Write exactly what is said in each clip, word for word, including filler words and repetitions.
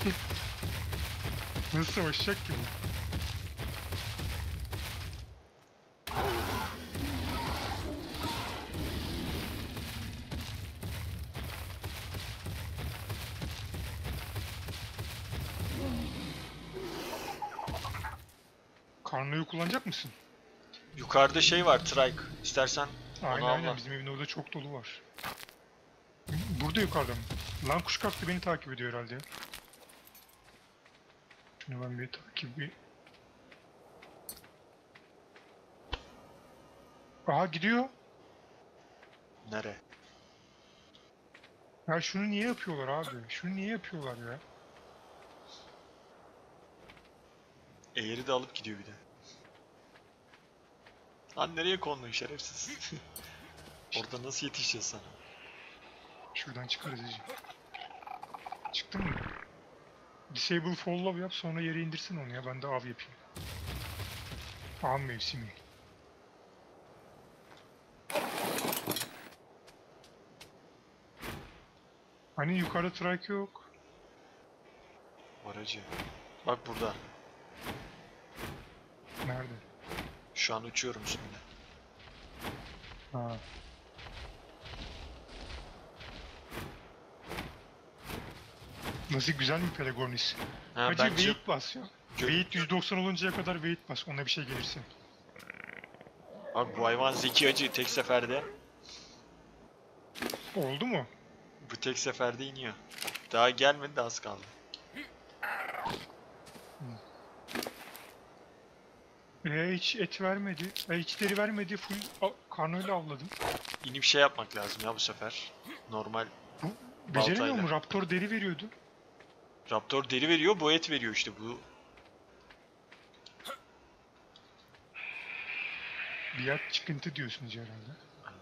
Nasıl savaşacak ki bu? Karnoyu kullanacak mısın? Yukarıda şey var, trike. İstersen onu Aynen aynen, avla. bizim evin orada çok dolu var. Burada yukarıda mı? Lan kuş kalktı, beni takip ediyor herhalde ya. Şunu ben bir takip bir... Aha gidiyor. Nere? Ya şunu niye yapıyorlar abi? Şunu niye yapıyorlar ya? Eğeri de alıp gidiyor bir de. Lan nereye kondun şerefsiz? Orada nasıl yetişeceğiz sana? Şuradan çıkarız iyice. Çıktın mı? Disable follow yap, sonra yere indirsin onu ya, ben de av yapayım. Av mevsimi. Hani yukarıda trike yok. Aracı. Bak burada. Nerede? Şu an uçuyorum üstünde. Ha. Nasıl güzel mi Pelagornis? Ha, Hacı bence weight bas ya. Gö- Weight yüz doksan oluncaya kadar weight bas. Ona bir şey gelirse. Abi bu hayvan zeki acı, tek seferde. Oldu mu? Bu tek seferde iniyor. Daha gelmedi de az kaldı. E, hiç et vermedi. E, hiç deri vermedi. Full a- karnoyla avladım. İnip şey yapmak lazım ya bu sefer. Normal Bu beceremiyor baltayla. mu? Raptor deri veriyordu. Raptor deri veriyor, bu et veriyor işte bu. Biat çıkıntı diyorsunuz herhalde.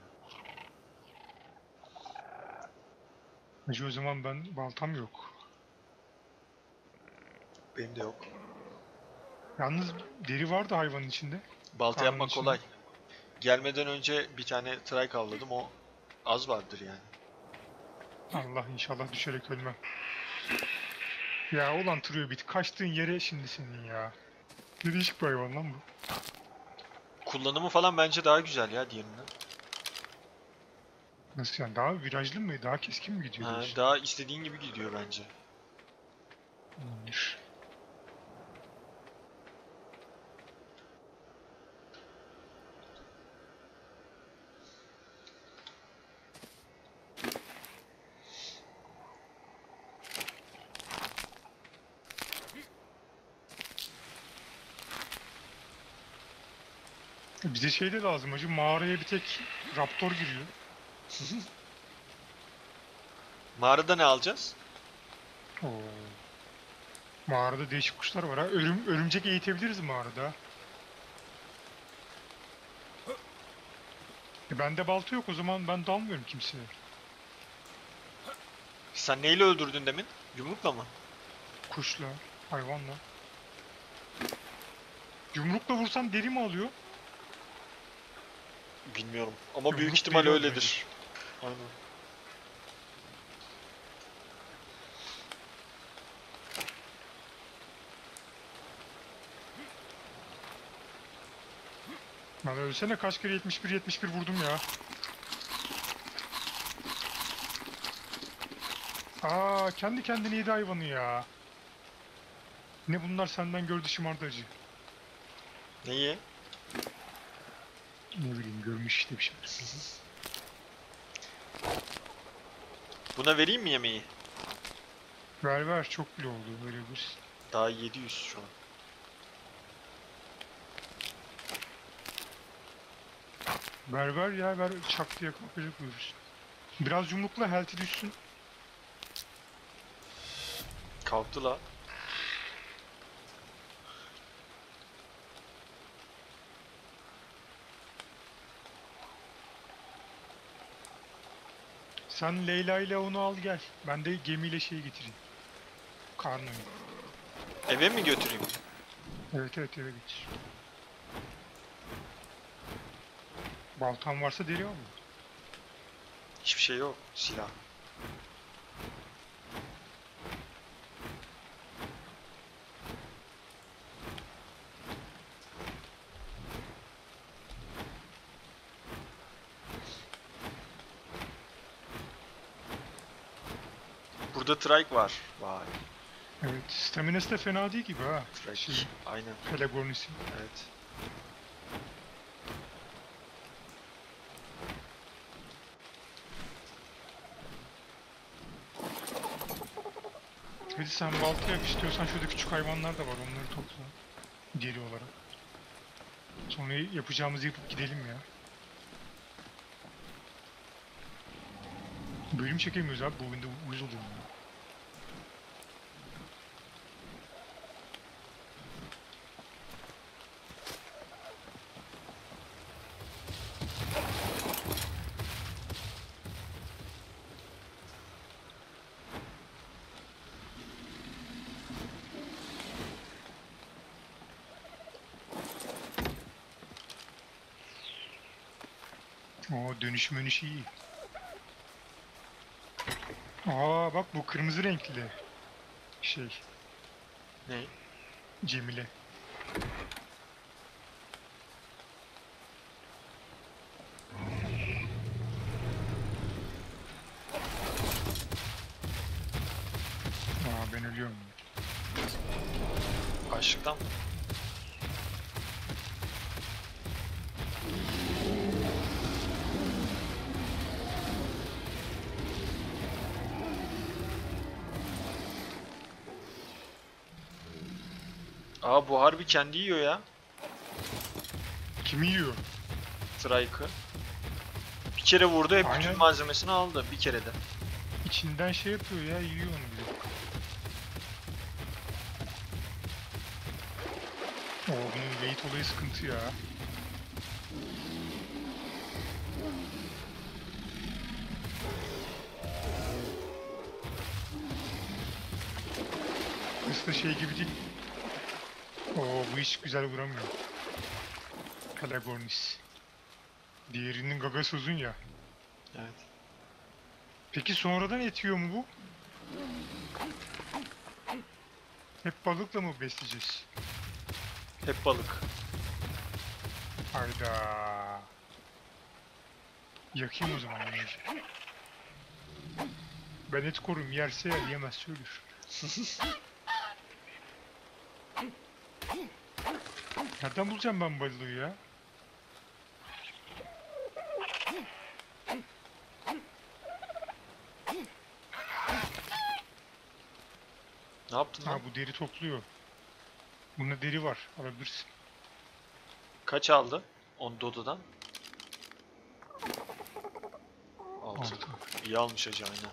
Hacı o zaman ben baltam yok. Benim de yok. Yalnız deri vardı hayvanın içinde. Balta Karnının yapmak içinde. kolay. Gelmeden önce bir tane trike avladım, o az vardır yani. Allah inşallah düşerek ölmem. Ya ulan Triobit, kaçtığın yere şimdi senin ya. Ne değişik bir hayvan lan bu. Kullanımı falan bence daha güzel ya diğerinden. Nasıl yani, daha virajlı mı, daha keskin mi gidiyor Ha, diyorsun? daha istediğin gibi gidiyor bence. İyiymiş. Bize şey de lazım hacı, mağaraya bir tek raptor giriyor. Mağarada ne alacağız? Oo. Mağarada değişik kuşlar var ha. Örüm, örümcek eğitebiliriz mağarada. E bende balta yok, o zaman ben dalmıyorum kimseye. Sen neyle öldürdün demin? Yumrukla mı? Kuşla, hayvanla. Yumrukla vursam deri mi alıyor? Bilmiyorum. Ama büyük Yumruk ihtimal deri öyledir. Aynen. Lan ölsene, kaç kere yetmiş bir yetmiş bir vurdum ya. Aa, kendi kendine yedi hayvanı ya. Ne bunlar senden gördü şımardı acı. Neyi? Ne bileyim, görmüş işte bir şey. Buna vereyim mi yemeği? Ver ver, çok bile oldu böyle bir. Daha yedi yüz şu an. Ver ver ya, ver, çak diye kalkacak uyuruz. Biraz yumrukla health'i düşsün. Kalktı la. Sen Leyla ile onu al gel. Ben de gemiyle şeyi getireyim. Karnoyu. Eve mi götüreyim? Evet evet, eve getir. Baltan varsa deri al. Hiçbir şey yok. Silah. burada trike var. Vay. Evet. Staminası da fena değil gibi ha. Trike. Şey, Aynen. Pelagornis'in. Evet. Hadi sen balta yap istiyorsan, şurada küçük hayvanlar da var, onları topla. Deri olarak. Sonra yapacağımızı yapıp gidelim ya. Bölüm çekemiyoruz abi bu oyunda, uyuz oluyorum ya. Oo, dönüş mönüş iyi. Aa bak, bu kırmızı renkli şey, Ne? Cemile. Aa, ben ölüyorum. Açlıktan mı? Aa bu harbi kendi yiyor ya. Kimi yiyor? Trike'ı. Bir kere vurdu, hep Aynen. bütün malzemesini aldı bir kerede. İçinden şey yapıyor ya, yiyor onu bile. Oo, bunun weight olayı sıkıntı ya. Aslında şey gibi değil. Oo, bu iş güzel vuramıyor. Pelagornis. Diğerinin gagası uzun ya. Evet. Peki sonradan etiyor mu bu? Hep balıkla mı besleyeceğiz? Hep balık. Hayda. Yakayım o zaman bunu. Ben et korum, yerse yer, yemezse ölür. Nereden bulacağım ben balığı ya? Ne yaptın Ha, lan? bu deri topluyor. Bunda deri var, alabilirsin. Kaç aldı? On Dodo'dan. Altı. Altı. İyi almış hacı, aynen.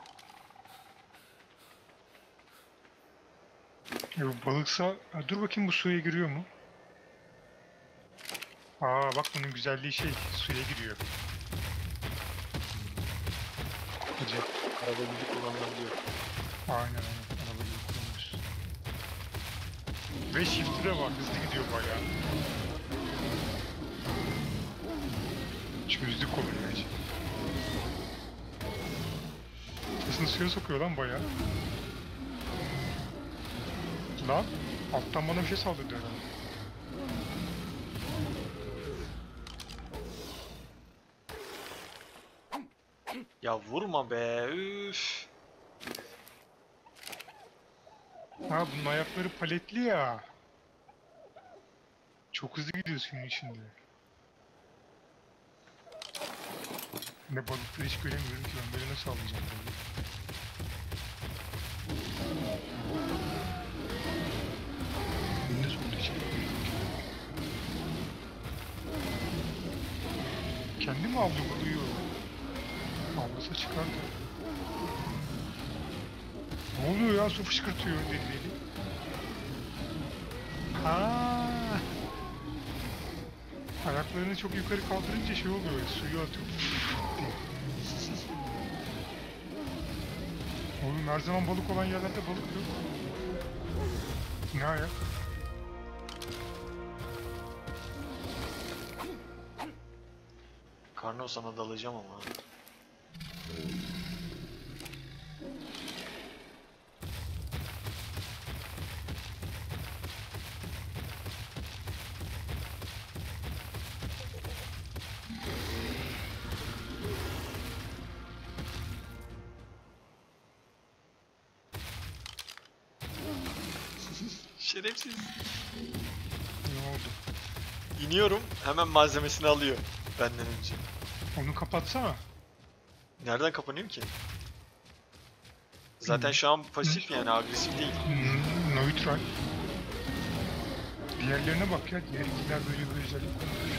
Ya bu balıksa... Ha, dur bakayım, bu suya giriyor mu? Aa bak, bunun güzelliği şey, suya giriyor. Hacı. Araba gibi kullanılabiliyor. Aynen aynen. Arabayı kullanıyoruz. Ve shift'i de var. Hızlı gidiyor bayağı. Çözdük olayı hacı. Sesini suya sokuyor lan bayağı. Lan alttan bana bir şey saldırdı herhalde. Ya vurma be, üf. Ha, bunun ayakları paletli ya. Çok hızlı gidiyor suyun içinde. Ne balıkları hiç göremiyorum ki, ben böyle nasıl alacağım balığı? Ne sordu hiç? Kendi mi avlıyor, buluyor? Avlasa çıkardı. Ne oluyor ya, su fışkırtıyor deli deli. Ha. Ayaklarını çok yukarı kaldırınca şey oluyor, suyu atıyor. Oğlum, her zaman balık olan yerlerde balık yok. Ne ayak? Karno, sana dalacağım ama. Şerefsiz. Ne oldu? İniyorum, hemen malzemesini alıyor benden önce. Onu kapatsana. Nereden kapanıyor ki? Zaten Hı. şu an pasif yani agresif değil. Hmm, neutral. Diğerlerine bak ya. Diğerler böyle bir özellik koymuş.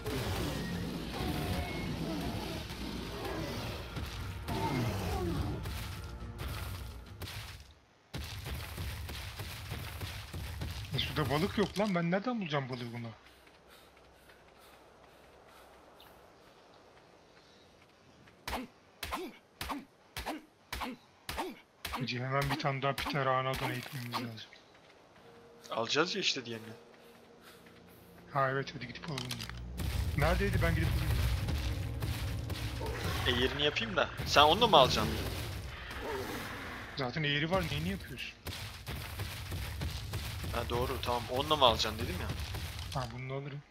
E, suda balık yok lan. Ben nereden bulacağım balığı buna? Hacı hemen bir tane daha Peter Anadolu'na eğitmemiz lazım. Alacağız ya işte diğerini. Ha evet, hadi gidip alalım bunu. Neredeydi, ben gidip alayım ya. E yerini yapayım da. Sen onu da mı alacaksın? Zaten eğri var, neyini yapıyorsun? Ha doğru, tamam. Onunla mı alacaksın dedim ya. Ha bunu da alırım.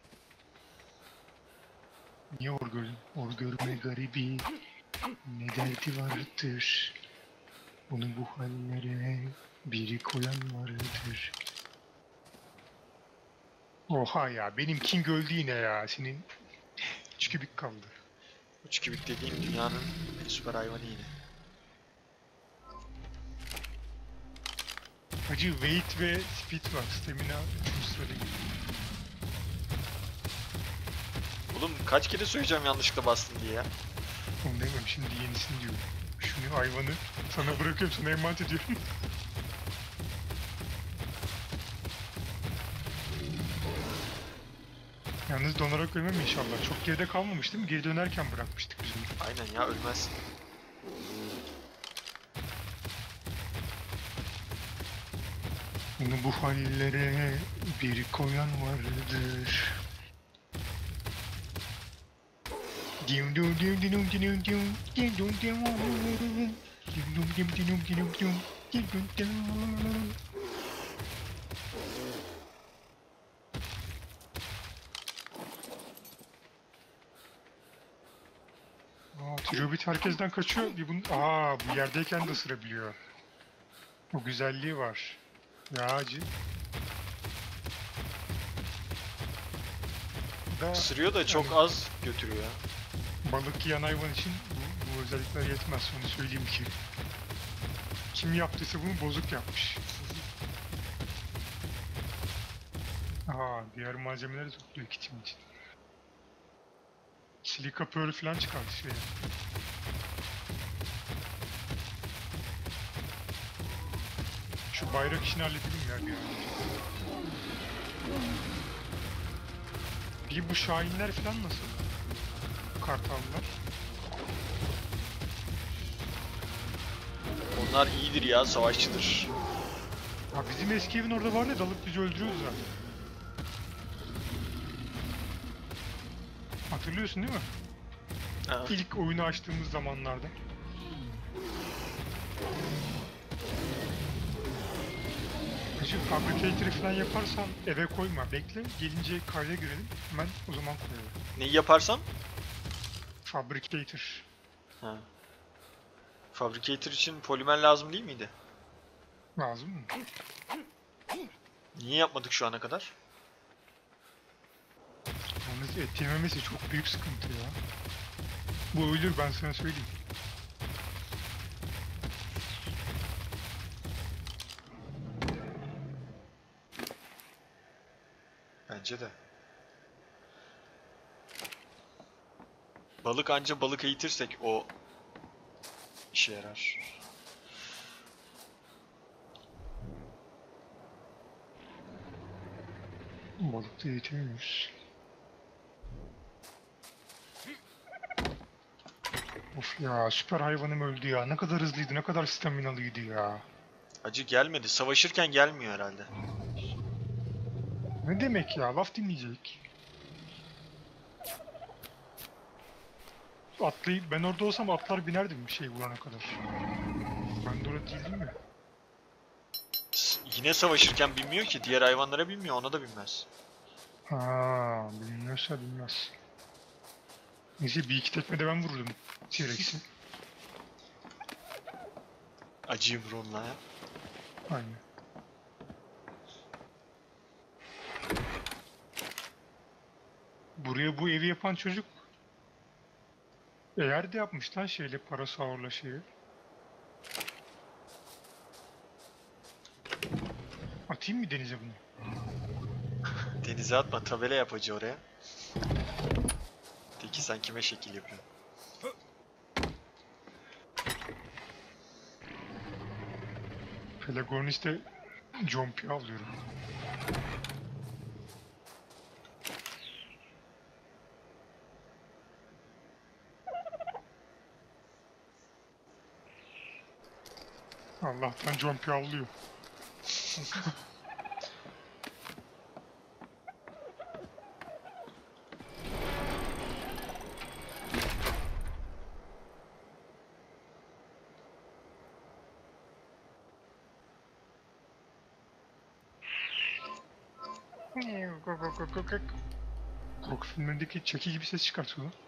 Niye or gördün? Or görme garibi. Ne derdi vardır. Onu bu hallere biri koyan vardır. Oha ya, benim King öldü yine ya. Senin üç kübik kaldı. Üç kübik dediğim dünyanın en süper hayvanı yine. Hacı weight ve speed var. Stamina üçüncü sırada geliyor. Oğlum kaç kere söyleyeceğim yanlışlıkla bastın diye ya. Onu demiyorum, şimdi yenisini diyorum. Şunu, hayvanı sana bırakıyorum, sana emanet ediyorum. Yalnız donarak ölmem inşallah. Çok geride kalmamış değil mi? Geri dönerken bırakmıştık biz onu. Aynen ya, ölmezsin. Onu bu hallere biri koyan vardır. Dim dum dim dim dim dim dim dim dum dim dim dum dim dim dim dim dim dum dim. Aa, Trilobit herkesten kaçıyor. Bir bunu... Aa, bu yerdeyken de ısırabiliyor. O güzelliği var. Ya acı. Da Isırıyor da çok yani az götürüyor ya. balık yiyen hayvan için bu, bu özellikler yetmez. Onu söyleyeyim ki. Kim yaptıysa bunu bozuk yapmış. Aa, diğer malzemeleri topluyor kitim için. Silika pearl falan çıkardı şeye. Şu bayrak işini halledelim ya bir an önce. Bir bu şahinler falan nasıl? Kartallar. Onlar iyidir ya, savaşçıdır. Ha, bizim eski evin orada var ya, dalıp bizi öldürüyordu zaten. Hatırlıyorsun değil mi? Ha. İlk oyunu açtığımız zamanlarda. Hacı, fabricator'ı falan yaparsan eve koyma. Bekle, gelince kayda girelim. Hemen o zaman koyalım. Neyi yaparsam? Fabricator. Ha. Fabricator için polimer lazım değil miydi? Lazım mı? Niye yapmadık şu ana kadar? Yalnız et yememesi çok büyük sıkıntı ya. Bu ölür, ben sana söyleyeyim. Bence de. Balık anca balık eğitirsek o işe yarar. Balık da yetemiyoruz. Of ya, süper hayvanım öldü ya. Ne kadar hızlıydı, ne kadar staminalıydı ya. Acı gelmedi. Savaşırken gelmiyor herhalde. Ne demek ya, laf dinleyecek. Atlayıp, ben orada olsam atlar binerdim bir şey vurana kadar. Ben de orada değildim mi? S- Yine savaşırken binmiyor ki. Diğer hayvanlara binmiyor. Ona da binmez. Ha, bilmiyorsa bilmez. Neyse, bir iki tekmede ben vurdum T-Rex'i. Acıyım Ron'la ya. Aynen. Buraya bu evi yapan çocuk eğer de yapmış lan şeyle parasaurla şeyi. Atayım mı denize bunu? Denize atma, tabela yap hacı oraya. De ki sen kime şekil yapıyorsun? Pelagornis'te Jompi alıyorum. Allah'tan Jompi avlıyor. Korku filmlerindeki çeki gibi ses çıkartıyor lan.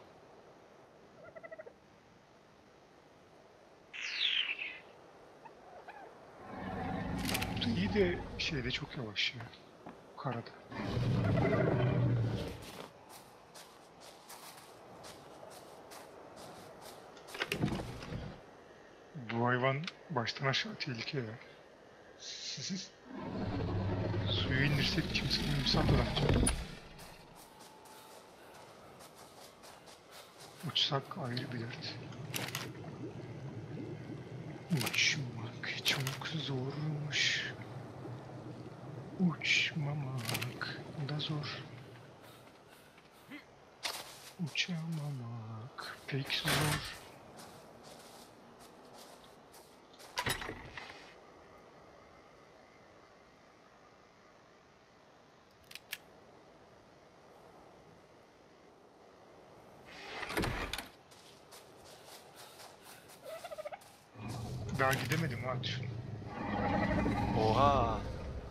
Bu da iyi de şeyde çok yavaş ya. Karada. Bu hayvan baştan aşağı tehlike ya. Suyu indirsek kimsenin imsat alamayacak. Uçsak ayrı bir dert. Uçmak çok zormuş. Uçmamak da zor. Uçamamak pek zor. Daha gidemedim ha düşün. Oha!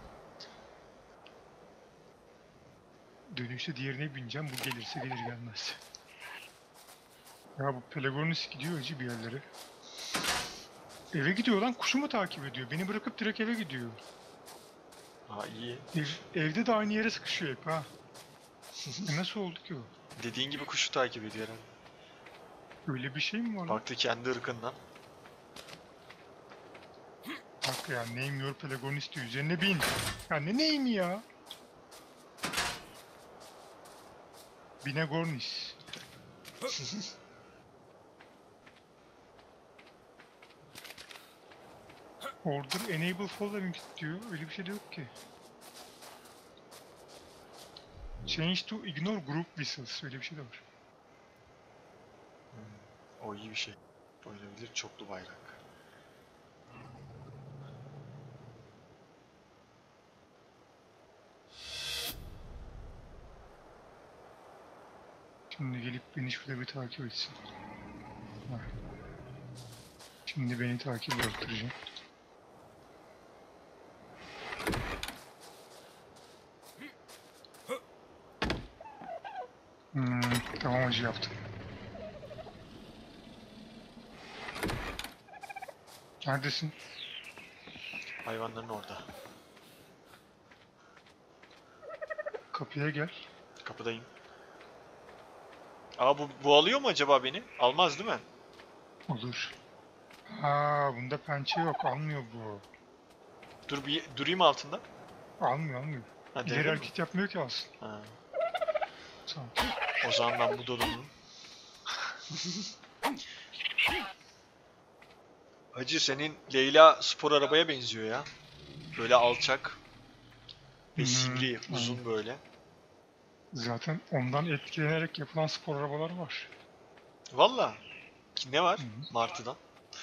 Dönüşte diğerine bineceğim, bu gelirse gelir gelmez. Ya bu Pelagornis gidiyor acı bir yerlere. Eve gidiyor lan, kuşumu takip ediyor. Beni bırakıp direkt eve gidiyor. Ha iyi. Ev, evde de aynı yere sıkışıyor hep ha. E nasıl oldu ki o? Dediğin gibi kuşu takip ediyor herhalde. Öyle bir şey mi var lan? Baktı kendi ırkından. Bak ya, name your Pelagornis diyor. Üzerine bin. Ya ne name ya? Binagornis. Order enable following diyor. Öyle bir şey de yok ki. Change to ignore group whistles. Öyle bir şey de var. O iyi bir şey. Olabilir, çoklu bayrak. Şimdi gelip beni şurada bir takip etsin. Ha. Şimdi beni takip bıraktıracağım. Hmm, tamam acı yaptım. Neredesin? Hayvanların orada. Kapıya gel. Kapıdayım. Aa bu, bu alıyor mu acaba beni? Almaz değil mi? Olur. Ha, bunda pençe yok. Almıyor bu. Dur bir durayım altında. Almıyor, almıyor. Ha, İleri denedin mi? hareket yapmıyor ki alsın. Ha. Tamam. O zaman ben bu dolunun. Hacı senin Leyla spor arabaya benziyor ya. Böyle alçak ve Hmm, sivri, uzun aynen. böyle. Zaten ondan etkilenerek yapılan spor arabaları var. Valla. Ki ne var? Hı. Martı'dan.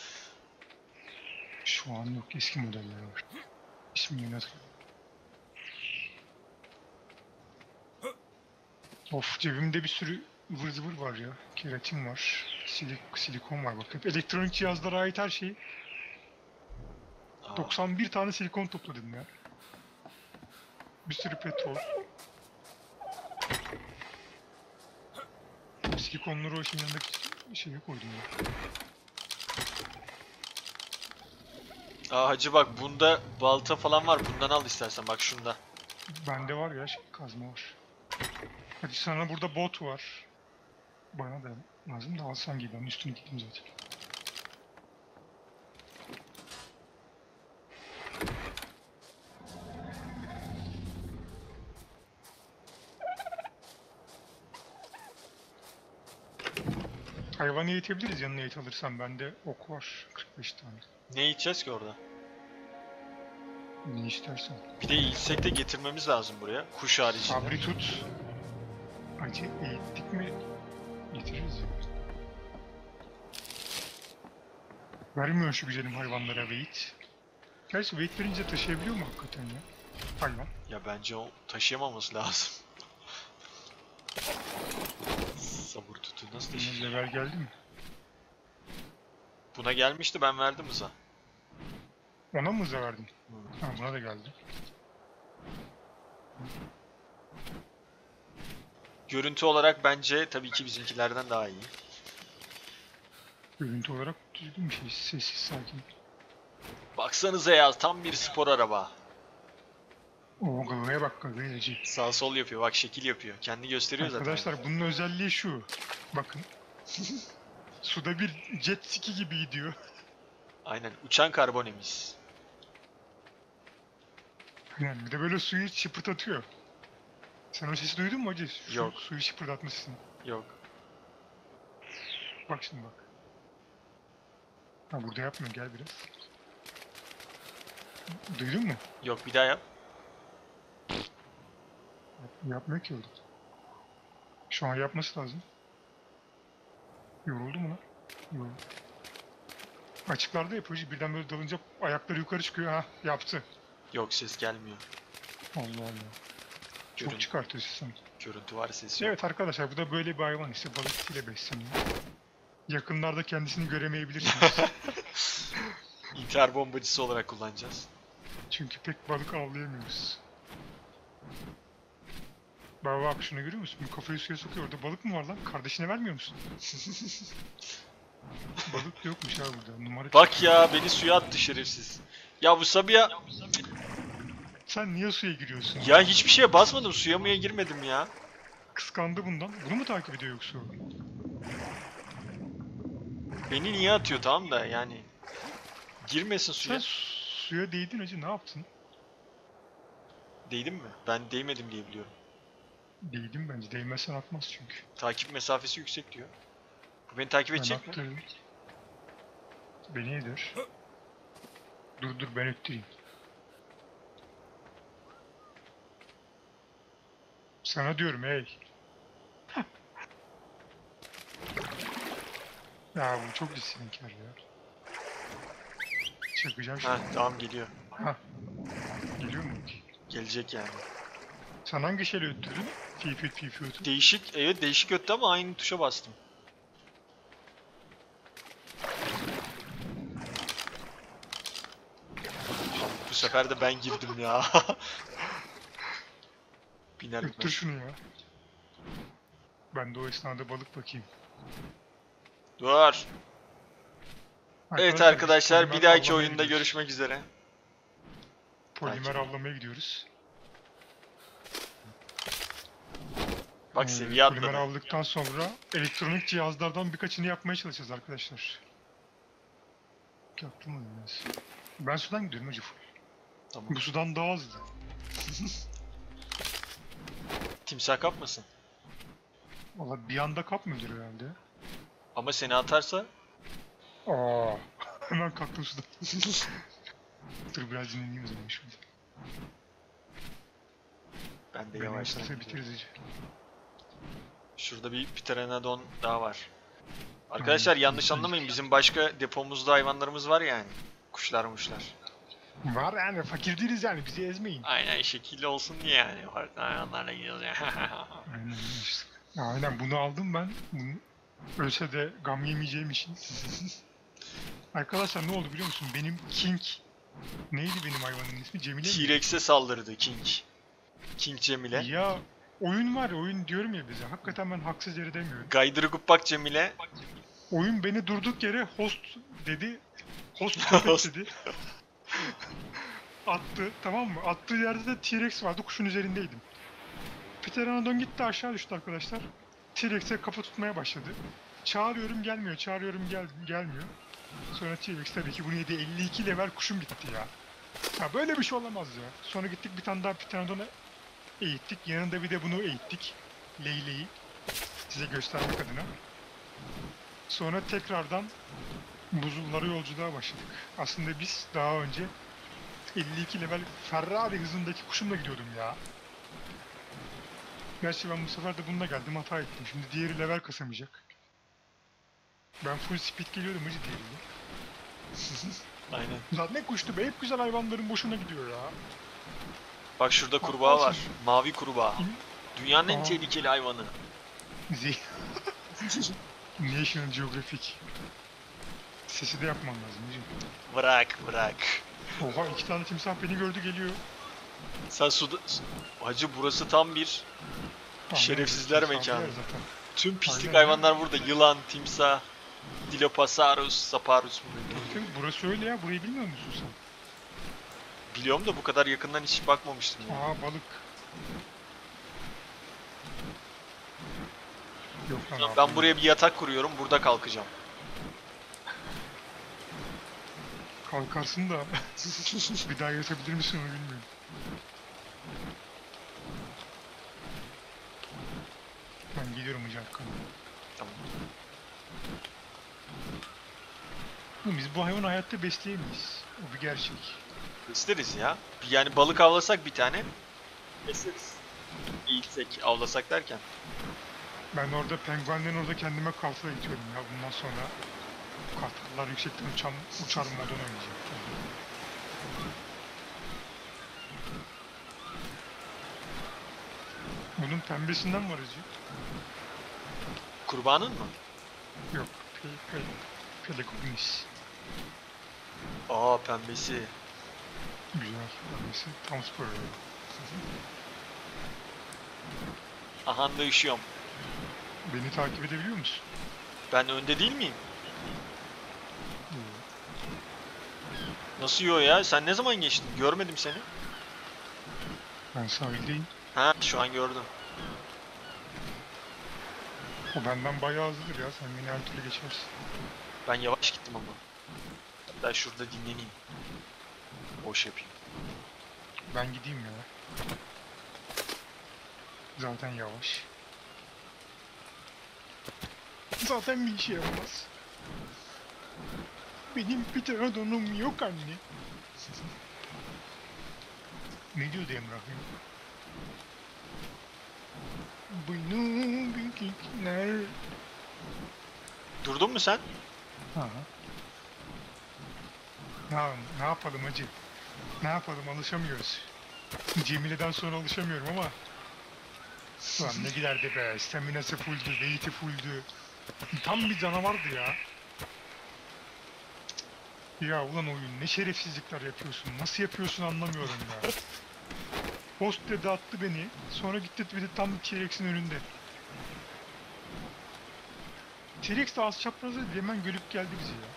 Şu an yok. Eski modeller var. İsmini hatırlamıyorum. Of, cebimde bir sürü ıvır zıvır var ya. Keratin var. Silik, silikon var bak. Hep elektronik cihazlara ait her şeyi. Aa, doksan bir tane silikon topladım ya. Bir sürü petrol. Silikonları o şeyin yanındaki şeye koydum ya. Aa hacı bak bunda balta falan var. Bundan al istersen bak şunda. Bende var ya şey, kazma var. Hadi sana burada bot var. Bana da lazım da alsan gibi ben üstünü gittim zaten. Hayvanı eğitebiliriz yanına eğit alırsan. Bende ok var. kırk beş tane. Ne yiyeceğiz ki orada? Ne istersen. Bir de yiyecek de getirmemiz lazım buraya. Kuş haricinde. Sabri tut. Acı eğittik mi getiririz ya. Vermiyor şu güzelim hayvanlara weight. Gerçi weight verince taşıyabiliyor mu hakikaten ya? Hayvan. Ya bence o taşıyamaması lazım. Sabır tutu nasıl Bunun taşıyacak? level geldi mi? Buna gelmişti, ben verdim hıza. Ona mı hıza verdin? Hı. Ha buna da geldi. Görüntü olarak bence tabii ki bizimkilerden daha iyi. Görüntü olarak düzgün bir şey. Sessiz sakin. Baksanıza ya, tam bir spor araba. O gagaya bak gagaya acı. Sağ sol yapıyor, bak şekil yapıyor. Kendi gösteriyor zaten. Arkadaşlar bunun özelliği şu. Bakın. Suda bir jet ski gibi gidiyor. Aynen, uçan karbon emis. Yani bir de böyle suyu şıpırdatıyor. Sen o sesi duydun mu acı? Şu Yok. Suyu şıpırdatmışsın. Yok. Bak şimdi bak. Ha burada yapmıyor gel biraz. Duydun mu? Yok, bir daha yap. Yap- Yapmıyor ki öyle. Şu an yapması lazım. Yoruldu mu lan? Yoruldu. Açıklarda yapıyor. Birden böyle dalınca ayakları yukarı çıkıyor. Ha yaptı. Yok, ses gelmiyor. Allah Allah. Çok Görün- çıkartıyor sistem. Görüntü var, ses yok. Evet arkadaşlar bu da böyle bir hayvan işte balık etiyle besleniyor. Yakınlarda kendisini göremeyebilirsiniz. İntihar bombacısı olarak kullanacağız. Çünkü pek balık avlayamıyoruz. Bak bak şunu görüyor musun? Bir kafayı suya sokuyor. Orada balık mı var lan? Kardeşine vermiyor musun? Balık yokmuş ha burada. Numara Bak ya, beni suya attı şerefsiz. Ya bu Sabiha... Sen niye suya giriyorsun? Ya hiçbir şeye basmadım, suya mıya girmedim ya. Kıskandı bundan. Bunu mu takip ediyor yoksa o? Beni niye atıyor, tamam da yani. Girmesin Sen suya. su- suya değdin acı ne yaptın? Değdim mi? Ben değmedim diye biliyorum. Değdim bence. Değmezsen atmaz çünkü. Takip mesafesi yüksek diyor. Bu beni takip Ben edecek mi? attım. Beni eder. Dur dur ben öttüreyim. Sana diyorum hey. Ya bu çok isyankar ya. Çakacağım Ha şimdi. tamam, geliyor. Ha. Geliyor mu? Gelecek yani. Sen hangi şeyle öttürdün? Fifit fifit. Değişik, evet değişik öttü ama aynı tuşa bastım. Bu sefer de ben girdim ya. Biner Öttür bitmez. şunu ya. Ben de o esnada balık bakayım. Dur. Evet biz arkadaşlar, polimer bir dahaki avlamaya oyunda gidiyoruz. görüşmek üzere. Polimer Takip. avlamaya gidiyoruz. Bak Ee, seviye Polimer atladı. avladıktan sonra elektronik cihazlardan birkaçını yapmaya çalışacağız arkadaşlar. Yaptım mı biraz? Ben sudan gidiyorum hacı full. Tamam. Bu sudan daha hızlı. Timsah kapmasın. Valla bir anda kapmıyordur herhalde. Ama seni atarsa Aa, hemen kalktım sudan. Dur biraz dinleneyim o zaman şurada. ben de Beni yavaştan yavaşlarsa gidiyorum. biteriz hacı. Şurada bir Pteranodon daha var. Arkadaşlar Aynen. yanlış anlamayın, bizim başka depomuzda hayvanlarımız var yani. Kuşlar muşlar. Var yani fakir değiliz yani bizi ezmeyin. Aynen, şekilli olsun diye yani. Farklı hayvanlarla gidiyoruz ya. Aynen işte. Ya aynen bunu aldım ben. Bunu ölse de gam yemeyeceğim için. Arkadaşlar ne oldu biliyor musun? Benim King neydi benim hayvanın ismi? Cemile mi? T-Rex'e saldırdı King. King Cemile. Ya oyun var ya oyun diyorum ya bize. Hakikaten ben haksız yere demiyorum. Gaydırı Guppak Cemile. Oyun beni durduk yere host dedi. Host köpek dedi. Attı tamam mı? Attığı yerde de T-Rex vardı kuşun üzerindeydim. Pteranodon gitti, aşağı düştü arkadaşlar. T-Rex'e kafa tutmaya başladı. Çağırıyorum gelmiyor, çağırıyorum gel gelmiyor. Sonra T-Rex tabii ki bunu yedi, elli iki level kuşum gitti ya. Ya böyle bir şey olamaz ya. Sonra gittik bir tane daha Pteranodon'a eğittik. Yanında bir de bunu eğittik. Leyle'yi. Size göstermek adına. Sonra tekrardan buzullara yolculuğa başladık. Aslında biz daha önce elli iki level Ferrari hızındaki kuşumla gidiyordum ya. Gerçi ben bu sefer de bununla geldim, hata ettim. Şimdi diğeri level kasamayacak. Ben full speed geliyordum hacı diğeriyle. Aynen. Zaten ne kuştu be, hep güzel hayvanların boşuna gidiyor ya. Bak şurada Bak, kurbağa al var. şimdi. Mavi kurbağa. Dünyanın en Aa. tehlikeli hayvanı. Z. National Geographic. Sesi de yapman lazım hacı. Bırak bırak. Oha, iki tane timsah beni gördü geliyor. Sen suda... Hacı burası tam bir Aynen, şerefsizler timsah mekanı. yer zaten. Tüm pislik Aynen. hayvanlar burada. Yılan, timsah, Dilophosaurus, Saparus. Tabii burası öyle ya, burayı bilmiyor musun sen? Biliyorum da bu kadar yakından hiç bakmamıştım ya. Aa, balık. Yok lan abi. Ben buraya bir yatak kuruyorum. Burada kalkacağım. Kalkarsın da bir daha yatabilir misin onu bilmiyorum. Ben gidiyorum hocam arkana. Tamam. Oğlum biz bu hayvanı hayatta besleyemeyiz. O bir gerçek. İsteriz ya. Yani balık avlasak bir tane. Besleriz. Eğitsek, avlasak derken. Ben orada penguenden orada kendime kartla gidiyorum ya. Bundan sonra kartallar yüksekten uçan, uçar modunu oynayacak. Bunun pembesinden var acı. Kurbanın mı? Yok. Pe pe Pelegornis. Aa pembesi. Güzel. Pembesi. Tam spor. Aha da üşüyorum. Beni takip edebiliyor musun? Ben önde değil miyim? Yok. Nasıl yo ya? Sen ne zaman geçtin? Görmedim seni. Ben sahildeyim. Ha şu an gördüm. O benden bayağı hızlıdır ya. Sen beni her türlü geçersin. Ben yavaş gittim ama. Hatta şurada dinleneyim. Boş yapayım. Ben gideyim ya. Zaten yavaş. Zaten bir işe yaramaz. Benim pteranodonum yok anne. Ne diyordu Emrah'ım? Bunu büyükler. Durdun mu sen? Ha. Ya ne yapalım hacı? Ne yapalım, alışamıyoruz. Cemile'den sonra alışamıyorum ama. Ulan ne giderdi be, staminası fulldü, weight'i fulldü. Tam bir canavardı ya. Ya ulan oyun ne şerefsizlikler yapıyorsun, nasıl yapıyorsun anlamıyorum ya. Host dedi attı beni, sonra gitti bir de tam T-Rex'in önünde. T-Rex de az çaprazı hemen görüp geldi bizi ya.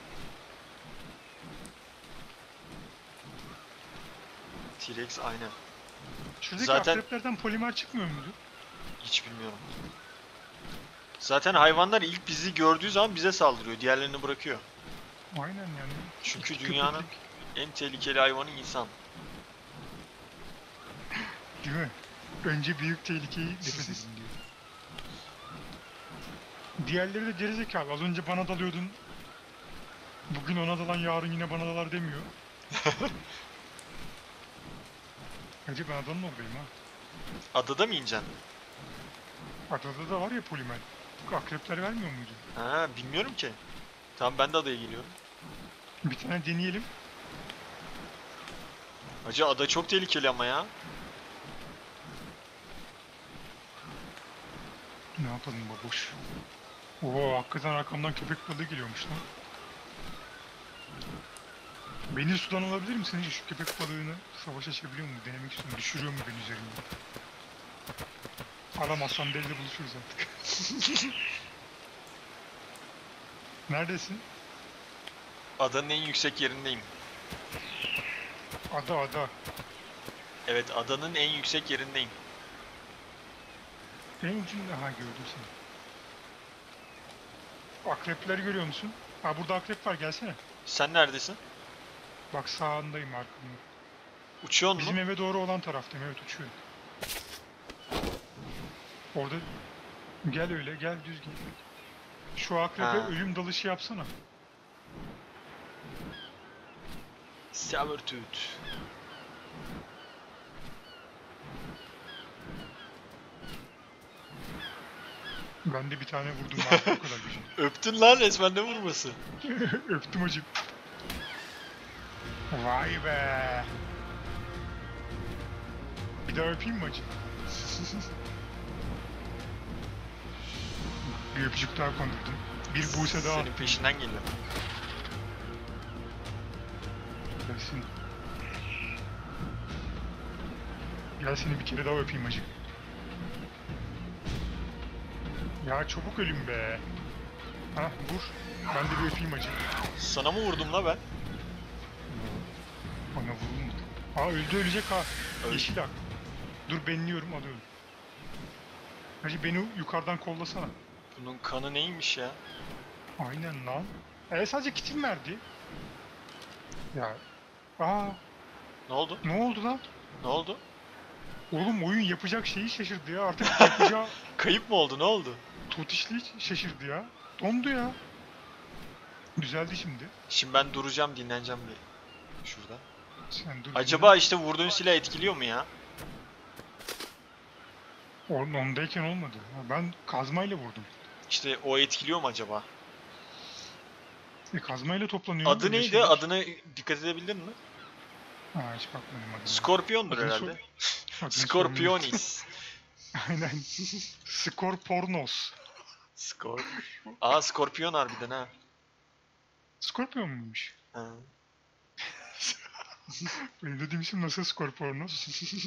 T-Rex aynen. Şuradaki Zaten- akreplerden polimer çıkmıyor muydu? Hiç bilmiyorum. Zaten hayvanlar ilk bizi gördüğü zaman bize saldırıyor. Diğerlerini bırakıyor. Aynen yani. Çünkü İki dünyanın köpeklik, en tehlikeli hayvanı insan. değil mi? Önce büyük tehlikeyi nefes edin diyor. Diğerleri de gerizekalı. Az önce bana dalıyordun. Bugün ona dalan, yarın yine bana dalar demiyor. Hacı ben adanın oradayım ha. Adada mı ineceksin? Adada da var ya polimer. Akrepler vermiyor muydu? Ha bilmiyorum ki. Tamam ben de adaya geliyorum. Bir tane deneyelim. Hacı ada çok tehlikeli ama ya. Ne yapalım babuş? Oo, hakikaten arkamdan köpek balığı geliyormuş lan. Beni sudan alabilir misin hiç? Şu köpek balığını savaş açabiliyor mu? Denemek istiyorum. Düşürüyor mu beni üzerinde? Alamazsam deliyle buluşuruz artık. Neredesin? Adanın en yüksek yerindeyim. Ada ada. Evet adanın en yüksek yerindeyim. En ucunda, ha gördüm seni. Akrepleri görüyor musun? Ha burada akrep var, gelsene. Sen neredesin? Bak sağındayım, arkamda. Uçuyor Bizim mu? eve doğru olan taraftayım, evet uçuyorum. Orada gel öyle, gel düz gel. Şu akrebe Ha. ölüm dalışı yapsana. Sabertooth. Ben de bir tane vurdum artık, o kadar güzel. Öptün lan resmen, ne vurması? Öptüm hacım. Vay be. Bir daha öpeyim mi hacım? Bir öpücük daha kondurdum. Bir buse daha Senin attım. peşinden geliyor. Gelsin. Gel seni bir kere daha öpeyim hacım. Ya çabuk ölüm be. Hah vur. Ben de bir öpeyim hacım. Sana mı vurdum la ben? Bana vurulmadı. Aa öldü, ölecek ha. Öldü. Yeşil ak. Dur benliyorum, alıyorum. Hacı beni yukarıdan kollasana. Bunun kanı neymiş ya? Aynen lan. E sadece kitim verdi. Ya. Aa Ne oldu? ne oldu lan? Ne oldu? Oğlum oyun yapacak şeyi şaşırdı ya. Artık yapacağı Kayıp mı oldu? Ne oldu? totişliği şaşırdı ya. Dondu ya. Düzeldi şimdi. Şimdi ben duracağım, dinleneceğim bir. Şurada. Sen dur. Acaba işte vurduğun silah etkiliyor mu ya? Onun ondayken olmadı. Ha, ben kazmayla vurdum. İşte o etkiliyor mu acaba? E kazmayla toplanıyor. Adı böyle neydi? şeyler. Adına dikkat edebildin mi? Ha hiç bakmadım adına. Skorpiondur Adını herhalde. Adını Skorpionis. Aynen. Skorpornos. Skor. Aa, Skorpion harbiden ha. Skorpion muymuş? Ha. Benim dediğim isim nasıl Skorpornos?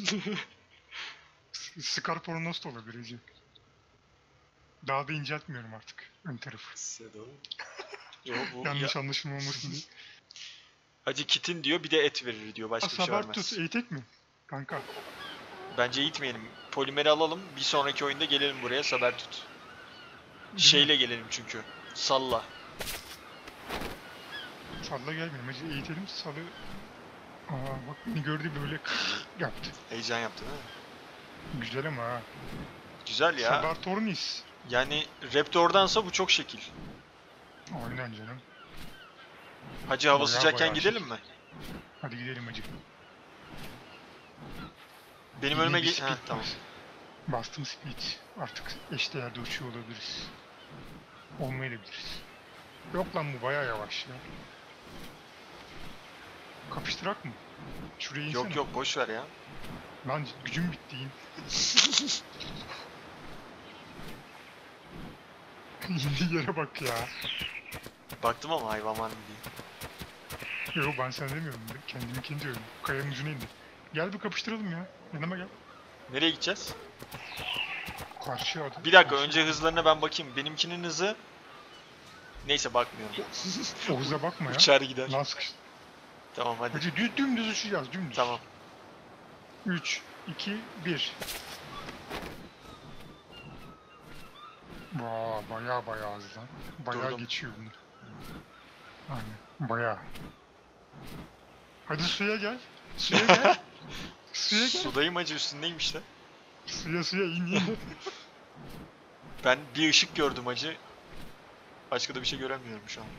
Skarpornos da olabilir Ece. Daha da inceltmiyorum artık ön tarafı. Sedo. Yo bu Yanlış ya. anlaşılmaması diye. Acı kitin diyor, bir de et verir diyor. Başka bir şey Sabertooth vermez. eğitek mi? Kanka. Bence gitmeyelim. Polimeri alalım. Bir sonraki oyunda gelelim buraya, Sabertooth. Şeyle gelelim çünkü. Salla. Salla gel benim Ece, eğitelim salı. Aa bak beni gördü böyle yaptı. Heyecan yaptı değil mi? Güzel ama ha. Güzel ya. Sabertornis. Yani Raptor'dansa bu çok şekil. Aynen canım. Hacı hava Bayağı sıcakken bayağı gidelim şekil. mi? Hadi gidelim Ece. Benim Yine önüme bir gel... speed Ha tamam. var. Bastım speed. Artık eşdeğerde uçuyor olabiliriz. Olmayabiliriz. Yok lan bu bayağı yavaş ya. Kapıştırak mı? Şuraya insene. Yok yok, boş ver ya. Lan gücüm bitti in. İndiği yere bak ya. Baktım ama hayvan var mı diye. Yok ben sana demiyorum. Kendiminkini diyorum. Kayanın ucuna indi. Gel bir kapıştıralım ya. Yanıma gel. Nereye gideceğiz? Karşıya adı. Bir dakika, Karşıya. önce hızlarına ben bakayım. Benimkinin hızı... Neyse, bakmıyorum. O hıza bakma ya. Uçar gider. Lan sıkıştı. Tamam hadi. Hadi düz, dümdüz uçacağız dümdüz. Tamam. üç, iki, bir. Vaa baya baya az lan. Bayağı Durdum. geçiyor bunu. Aynen. Bayağı. Hadi suya gel. Suya gel. Suya gel. Sudayım hacı, üstündeyim işte. Suya suya in in. Ben bir ışık gördüm hacı. Başka da bir şey göremiyorum şu an.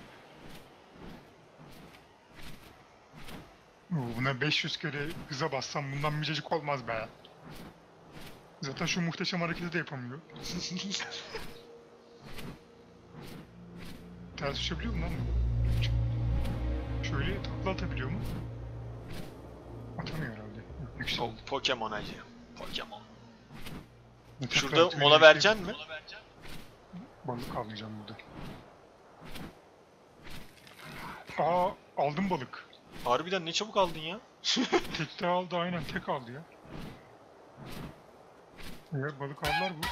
Oo, buna beş yüz kere hıza bassam bundan mücecik olmaz be. Zaten şu muhteşem hareketi de yapamıyor. Ters düşebiliyor mu lan bu? Şöyle takla atabiliyor mu? Atamıyor herhalde. Yok, O yükseldi. Pokemon hacı. Pokemon. Ne takla Şurada atıyor, mola ne şey- vereceksin mi? Balık avlayacağım burada. Aa aldım balık. Harbiden ne çabuk aldın ya. Tekte aldı aynen, tek aldı ya. Eğer balık avlar bu.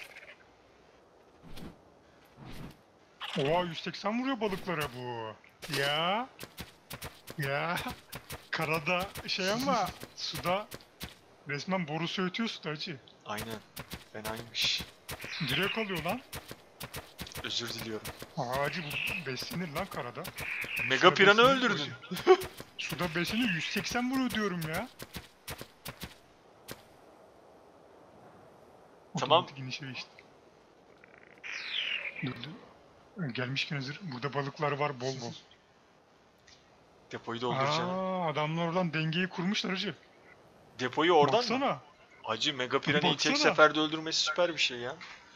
Oha yüz seksen vuruyor balıklara bu. Ya. Ya. Karada şey ama suda resmen borusu ötüyor suda hacı. Aynen. Fenaymış. Direkt alıyor lan. Özür diliyorum. Ağacı bu beslenir lan karada. Mega Suda piranı beslenir öldürdün. hacı. Suda beslenir, yüz seksen vuruyor diyorum ya. Tamam. Otomatik inişe işte. Dur dur. Gelmişken hazır. Burada balıklar var bol bol. Depoyu dolduracağım. Aa, adamlar oradan dengeyi kurmuşlar hacı. Depoyu oradan mı? Baksana. Hacı Mega Piranha'yı tek Baksana. seferde öldürmesi süper bir şey ya.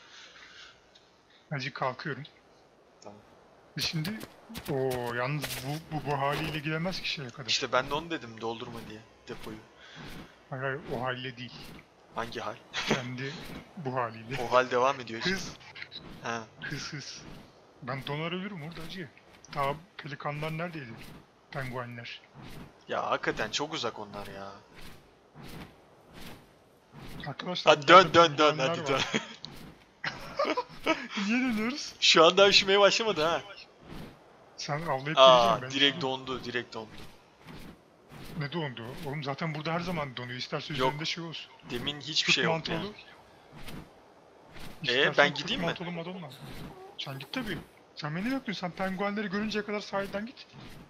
Hacı kalkıyorum. Tamam. Şimdi o yalnız bu, bu bu haliyle gidemez ki şeye kadar. İşte ben de onu dedim doldurma diye depoyu. Hayır, hayır o haliyle değil. Hangi hal? Kendi bu haliyle. O hal devam ediyor işte. Hız, Ha. hız hız. Ben donar ölürüm orada hacı. Ta pelikanlar neredeydi? Penguenler. Ya hakikaten çok uzak onlar ya. Arkadaşlar. Hadi dön burada dön dön penguenler hadi dön. var. Niye dönüyoruz? Şu an daha üşümeye başlamadı ha. Sen avlayıp Aa geleceksin. Ben direkt şimdi- dondu direkt dondu. Ne dondu? Oğlum zaten burada her zaman donuyor. İsterse Yok. üzerinde şey olsun. Demin hiçbir Kurt şey yoktu ya. mantolu. Ee, İstersen ben kurt gideyim mi? mantolu Madonna. Sen git tabii. Sen beni ne bekliyorsun? Sen penguenleri görünceye kadar sahilden git.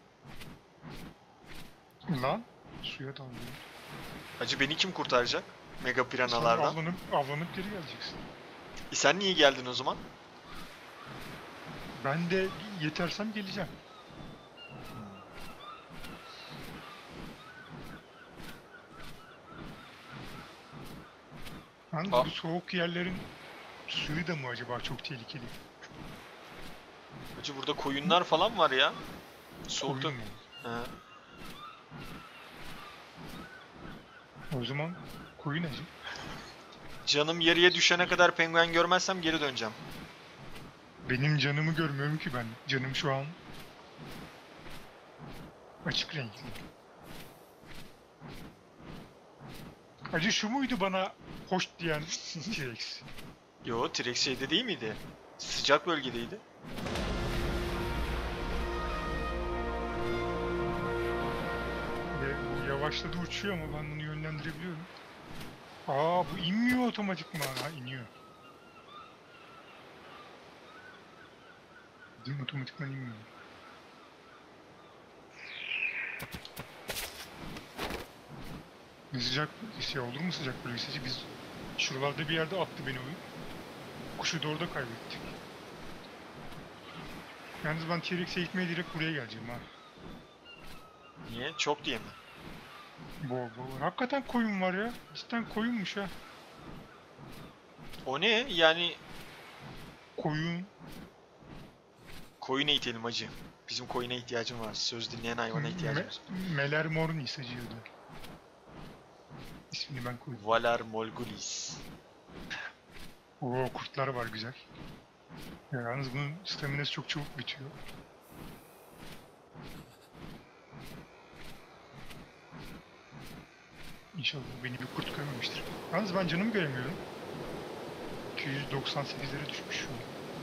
Lan suya dalıyor. Hacı beni kim kurtaracak? Mega Sen Piranhalardan. avlanıp, avlanıp geri geleceksin. E sen niye geldin o zaman? Ben de yetersem geleceğim. Yalnız Aa. bu soğuk yerlerin suyu da mı acaba çok tehlikeli? Hacı burada koyunlar falan var ya. Soğukta. Koyun mu? Ha. O zaman koyun acı. Canım yarıya düşene kadar penguen görmezsem geri döneceğim. Benim canımı görmüyorum ki ben. Canım şu an açık renkli. Acı şu muydu bana hoş diyen T-Rex? Yo T-Rex şeyde değil miydi? Sıcak bölgedeydi. Ve bu yavaşladı uçuyor ama ben bunu yönlendirebiliyorum. Aa bu inmiyor otomatikman. Ha iniyor. Değil mi? Otomatikman inmiyor. Ne sıcak şey olur mu sıcak böyle hissedici? Biz şuralarda bir yerde attı beni oyun. Kuşu da orada kaybettik. Yalnız ben T-Rex'e gitmeye direkt buraya geleceğim ha. Niye? Çok diye mi? Bol bol. Hakikaten koyun var ya. Cidden koyunmuş ha. O ne? Yani Koyun. koyun eğitelim hacı. Bizim koyuna ihtiyacım var. Söz dinleyen hayvana ihtiyacımız var. Me Meler Mornis acıyordu. İsmini ben koydum. Valar Morghulis. Oo kurtlar var güzel. Ya, yalnız bunun staminası çok çabuk bitiyor. İnşallah beni bir kurt görmemiştir. Yalnız ben canımı göremiyorum. iki yüz doksan sekizlere düşmüş şu an.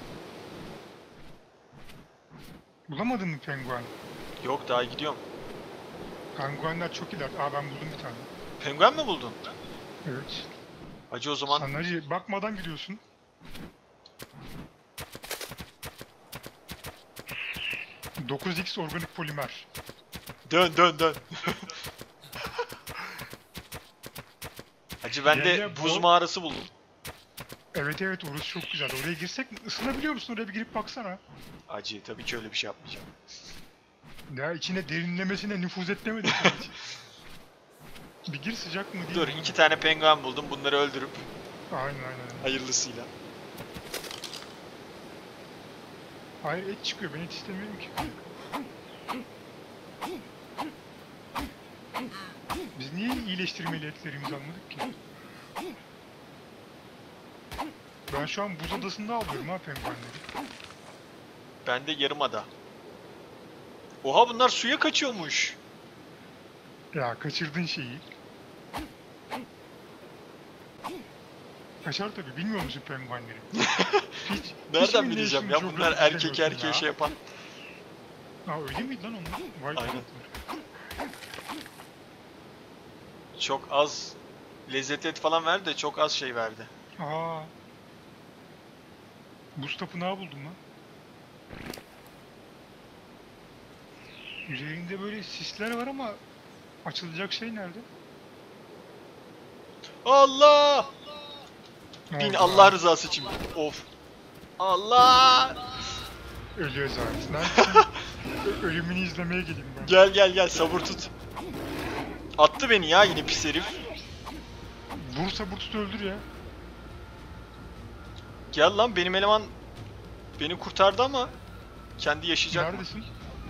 Bulamadın mı penguen? Yok daha gidiyorum. Penguenler çok ileride. Aa ben buldum bir tane. Penguen mi buldun? Evet. Hacı o zaman Sen hacı bakmadan gidiyorsun. dokuz X organik polimer. dön dön dön. Hacı ben Gel de ya, buz bu- mağarası buldum. Evet evet orası çok güzel. Oraya girsek ısınabiliyor musun? Oraya bir girip baksana. Hacı tabii ki öyle bir şey yapmayacağım. Ya içine derinlemesine nüfuz et demedik. Bir gir sıcak mı değil Dur mi? iki tane penguen buldum. Bunları öldürüp Aynen aynen. hayırlısıyla. Hayır et çıkıyor. Ben et istemiyorum ki. Biz niye iyileştirmeli etlerimizi almadık ki? Ben şu an buz adasında alıyorum ha penguenleri. Ben de yarımada. Oha bunlar suya kaçıyormuş. Ya kaçırdın şeyi. Kaçar tabii. Bilmiyor musun penguenleri? Hiç, Nereden hiç mi bileceğim ya National bunlar Geographic erkek izlemiyorsun erkeğe ya? şey yapan. Aa öyle miydi lan onlar? Vay Aynen. be. Çok az lezzet et falan verdi de çok az şey verdi. Aa. Buz tapınağı buldum lan. Yüzeyinde böyle sisler var ama açılacak şey nerede? Allah! Ne Bin oldu Allah abi? rızası için. Of. Allah! Ölüyoruz abi. Neredesin? Ö- Ölümünü izlemeye geleyim ben. Gel gel gel sabır tut. Attı beni ya yine pis herif. Vursa bu tut öldür ya. Gel lan benim eleman beni kurtardı ama kendi yaşayacak mı? Neredesin?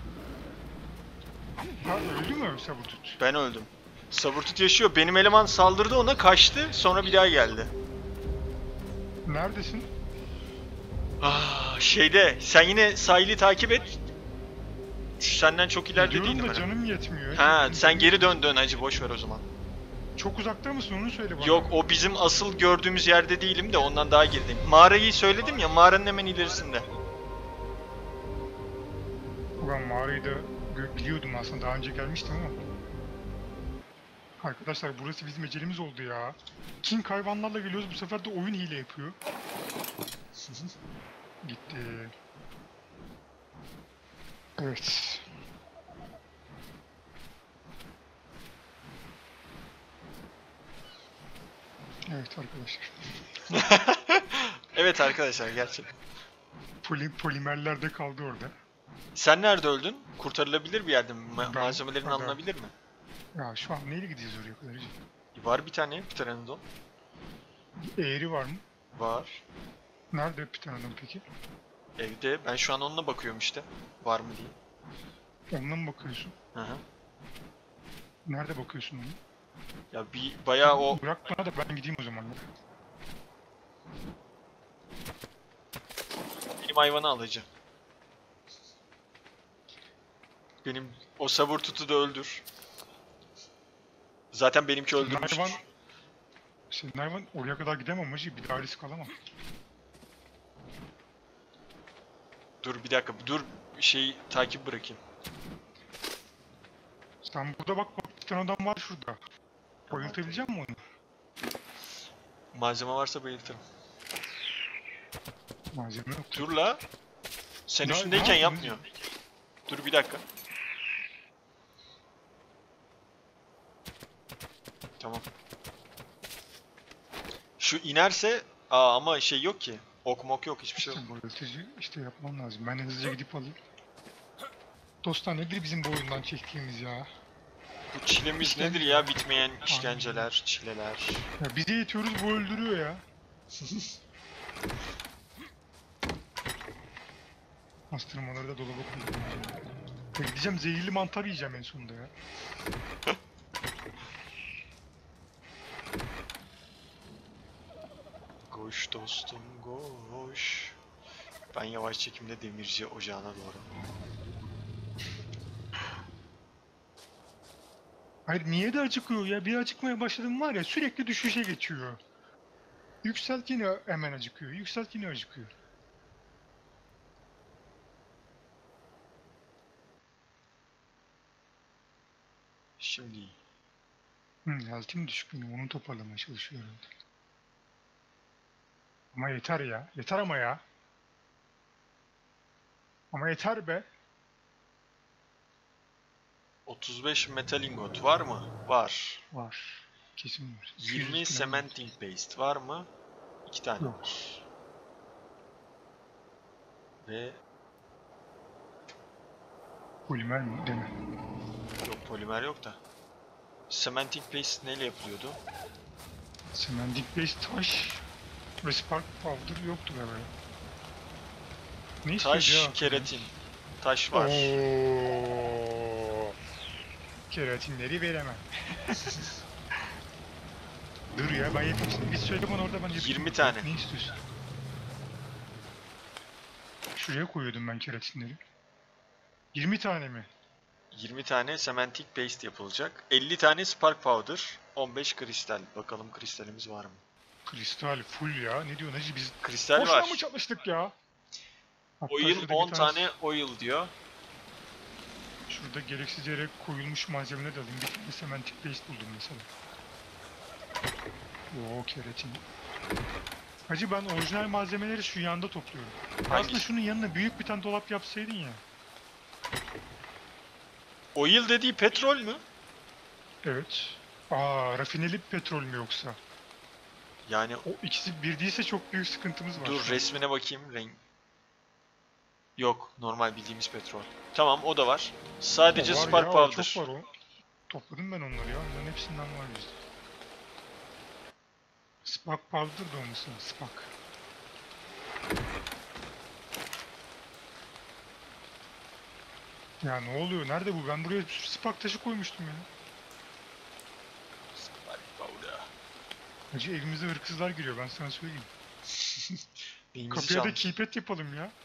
Ha öldü mü Sabutut? Ben öldüm. Sabır tut yaşıyor. Benim eleman saldırdı ona kaçtı sonra bir daha geldi. Neredesin? Ah, şeyde sen yine sahili takip et. Senden çok ileride Gidiyorum değilim da ben. canım yetmiyor. Ha sen geri dön dön hacı boş ver o zaman. Çok uzakta mısın onu söyle bana. Yok o bizim asıl gördüğümüz yerde değilim de ondan daha gerideyim. Mağarayı söyledim ya mağaranın hemen ilerisinde. Ben mağarayı da gö- biliyordum aslında daha önce gelmiştim ama. Arkadaşlar burası bizim ecelimiz oldu ya. King hayvanlarla geliyoruz bu sefer de oyun hile yapıyor. Gitti. Evet. Evet arkadaşlar. Evet arkadaşlar gerçekten. Poli polimerler de kaldı orada. Sen nerede öldün? Kurtarılabilir bir yerde mi? Ma- Ben- malzemelerin ben- alınabilir mi? Ya şu an neyle gideceğiz oraya kadar? Var bir tane Pteranodon. Eğri var mı? Var. Nerede Pteranodon peki? Evde. Ben şu an onunla bakıyorum işte. Var mı diye. Onunla mı bakıyorsun? Hı hı. Nerede bakıyorsun onu? Ya bir bayağı o Bırak bana da ben gideyim o zaman. Ya. benim hayvanı alacağım. Benim o sabır tutu da öldür. Zaten benimki öldürmüş. Hayvan... Senin hayvan oraya kadar gidemem hacı. Bir daha risk alamam. Dur bir dakika. Dur şey takip bırakayım. Sen burada bak bak bir tane adam var şurada. Bayıltabilecek misin onu? Malzeme varsa bayıltırım. Malzeme yok. Dur la. Sen Ya, üstündeyken ne yapmıyor. Dur bir dakika. Tamam. Şu inerse aa ama şey yok ki. Ok mok yok hiçbir şey yok. İşte bayıltıcı işte yapman lazım. Ben de hızlıca gidip alayım. Dostlar nedir bizim bu oyundan çektiğimiz ya? Bu çilemiz İşkence. nedir ya bitmeyen işkenceler, çileler. Ya bizi yetiyoruz bu öldürüyor ya. Pastırmaları da dolaba koydum. Ya gideceğim zehirli mantar yiyeceğim en sonunda ya. Koş dostum koş. Ben yavaş çekimde demirci ocağına doğru. Hayır niye de acıkıyor ya? Bir acıkmaya başladım var ya sürekli düşüşe geçiyor. Yükselt yine hemen acıkıyor. Yükselt yine acıkıyor. Şimdi Hı, health'im düşük benim. Onu toparlamaya çalışıyorum. Ama yeter ya. Yeter ama ya. Ama yeter be. otuz beş metal ingot var mı? Var. Var. Kesin var. iki yüz yirmi falan cementing paste var mı? iki tane Yok. var. Ve Polimer mi? Deme. yok polimer yok da. Cementing paste neyle yapılıyordu? Semendik base taş ve spark powder yoktu galiba. Ne istiyor Taş, ya? keratin. Taş var. Oo. Keratinleri veremem. Dur ya ben yapayım şimdi. Biz söyle bana orada ben yapayım. yirmi tane. Ne istiyorsun? Şuraya koyuyordum ben keratinleri. yirmi tane mi? yirmi tane cementing paste yapılacak. elli tane spark powder. on beş kristal. Bakalım kristalimiz var mı? Kristal full ya. Ne diyorsun hacı biz Kristal boşuna var. mı çalıştık ya? Hatta Oil şurada bir on tanesi- tane oil diyor. Şurada gereksiz yere koyulmuş malzemeler de alayım. Bir tane semantik paste buldum mesela. Oo keratin. Hacı ben orijinal malzemeleri şu yanda topluyorum. Aslında Hangisi? şunun yanına büyük bir tane dolap yapsaydın ya. Oil dediği petrol mü? Evet. Aa, rafineli petrol mü yoksa? Yani O ikisi bir değilse çok büyük sıkıntımız var. dur şu an. resmine bakayım. Renk. Yok, normal bildiğimiz petrol. Tamam, o da var. Sadece O var spark ya, o powder. çok var o. Topladım ben onları ya. Onların hepsinden var bizde. Spark powder da olmasın. Spark. Ya ne oluyor? Nerede bu? Ben buraya spark taşı koymuştum ya. Spark powder. Hacı evimize hırsızlar giriyor, ben sana söyleyeyim. Neyimizi Kapıya da çalmış? keypad yapalım ya.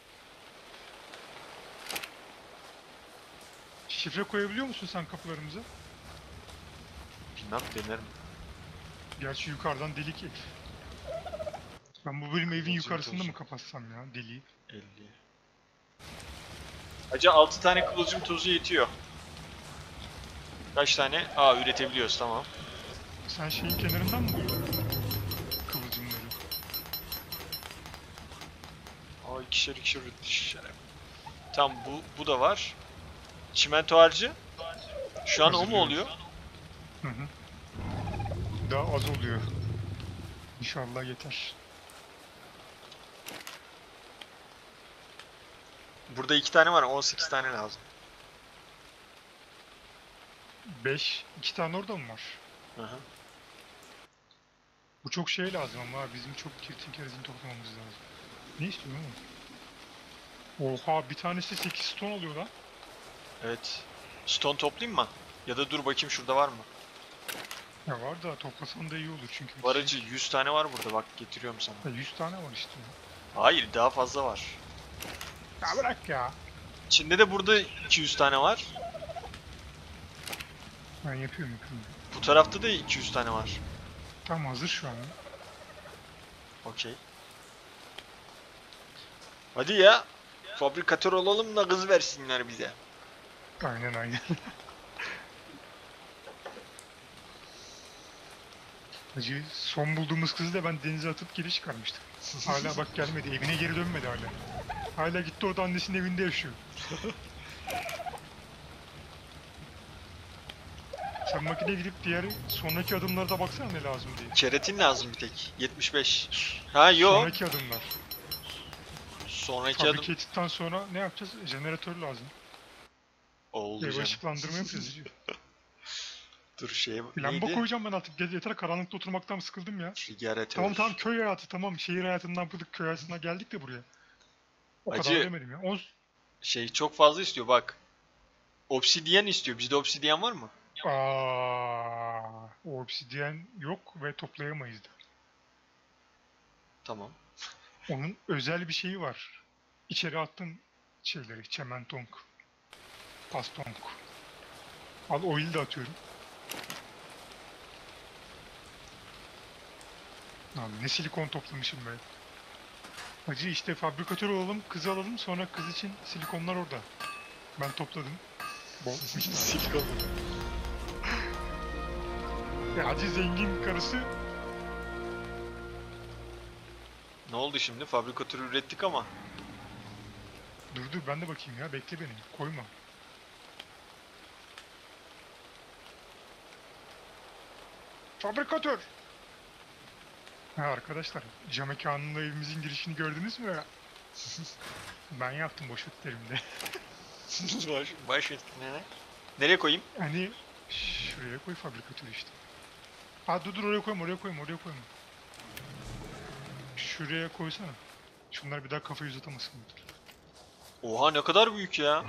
Şifre koyabiliyor musun sen kapılarımıza? Bilmem, denerim. Gerçi yukarıdan delik ev. Ben bu bölüm evin Kıvılcım yukarısında tozu. mı kapatsam ya deliği? elli. Hacı altı tane kıvılcım tozu yetiyor. Kaç tane? Aa, üretebiliyoruz, tamam. Sen şeyin kenarından mı buldun kıvılcımları? Aa, ikişer ikişer üretmiş. Tamam, bu bu da var. Çimento harcı. Şu an o mu Hazırlıyorum. oluyor? Hı hı. Daha az oluyor. İnşallah yeter. Burada iki tane var, on sekiz tane lazım. beş, iki tane orada mı var? Hı hı. Bu çok şey lazım ama abi, bizim çok kirtin kerizini toplamamız lazım. Ne istiyorsun oğlum? Oha, bir tanesi sekiz stone oluyor lan. Evet. Stone toplayayım mı? Ya da dur bakayım, şurada var mı? Ya var da toplasan da iyi olur çünkü. Var hacı, yüz tane var burada, bak getiriyorum sana. Ya yüz tane var işte. Hayır, daha fazla var. Ya bırak ya. Çin'de de burada iki yüz tane var. Ben yapıyorum yapıyorum. Bu tarafta da iki yüz tane var. Tam hazır şu an. Okey. Hadi ya. Fabrikatör olalım da kız versinler bize. Aynen aynen. Hacı, son bulduğumuz kızı da ben denize atıp geri çıkarmıştım. Hala bak gelmedi. Evine geri dönmedi hala. Hala gitti orada annesinin evinde yaşıyor. Sen makineye gidip diğer sonraki adımlara da baksana ne lazım diye. Keratin lazım bir tek. yetmiş beş. Ha yok. Sonraki adımlar. Sonraki adım. Fabrike ettikten sonra ne yapacağız? Jeneratör lazım. Oldu Ev canım. ışıklandırma yapacağız. hacı. Dur şeye Lamba neydi? koyacağım ben artık. Gece yeter, karanlıkta oturmaktan sıkıldım ya. Frigaratör. Tamam tamam, köy hayatı tamam. Şehir hayatından bıktık, köy hayatına geldik de buraya. O Hacı- kadar demedim ya. On... Şey çok fazla istiyor bak. Obsidiyen istiyor. Bizde obsidiyen var mı? Aa, o obsidyen yok ve toplayamayız da. Tamam. Onun özel bir şeyi var. İçeri attım şeyleri. Çementonk. Pastonk. Al, oil de atıyorum. Abi ne silikon toplamışım be. Hacı işte fabrikatör olalım, kızı alalım, sonra kız için silikonlar orada. Ben topladım. Bol miktarda. Silikon. E, Hacı zengin karısı. Ne oldu şimdi? Fabrikatörü ürettik ama. Dur dur, ben de bakayım ya, bekle beni, koyma. Fabrikatör. Ha arkadaşlar, cam mekanında evimizin girişini gördünüz mü? Ben yaptım boş etlerimde. Baş, baş ne? Nereye koyayım? Hani şuraya koy fabrikatörü işte. Ha dur dur, oraya koyma, oraya koyma, oraya koyma. Şuraya koysana. Şunlar bir daha kafayı uzatamasın. Oha, ne kadar büyük ya.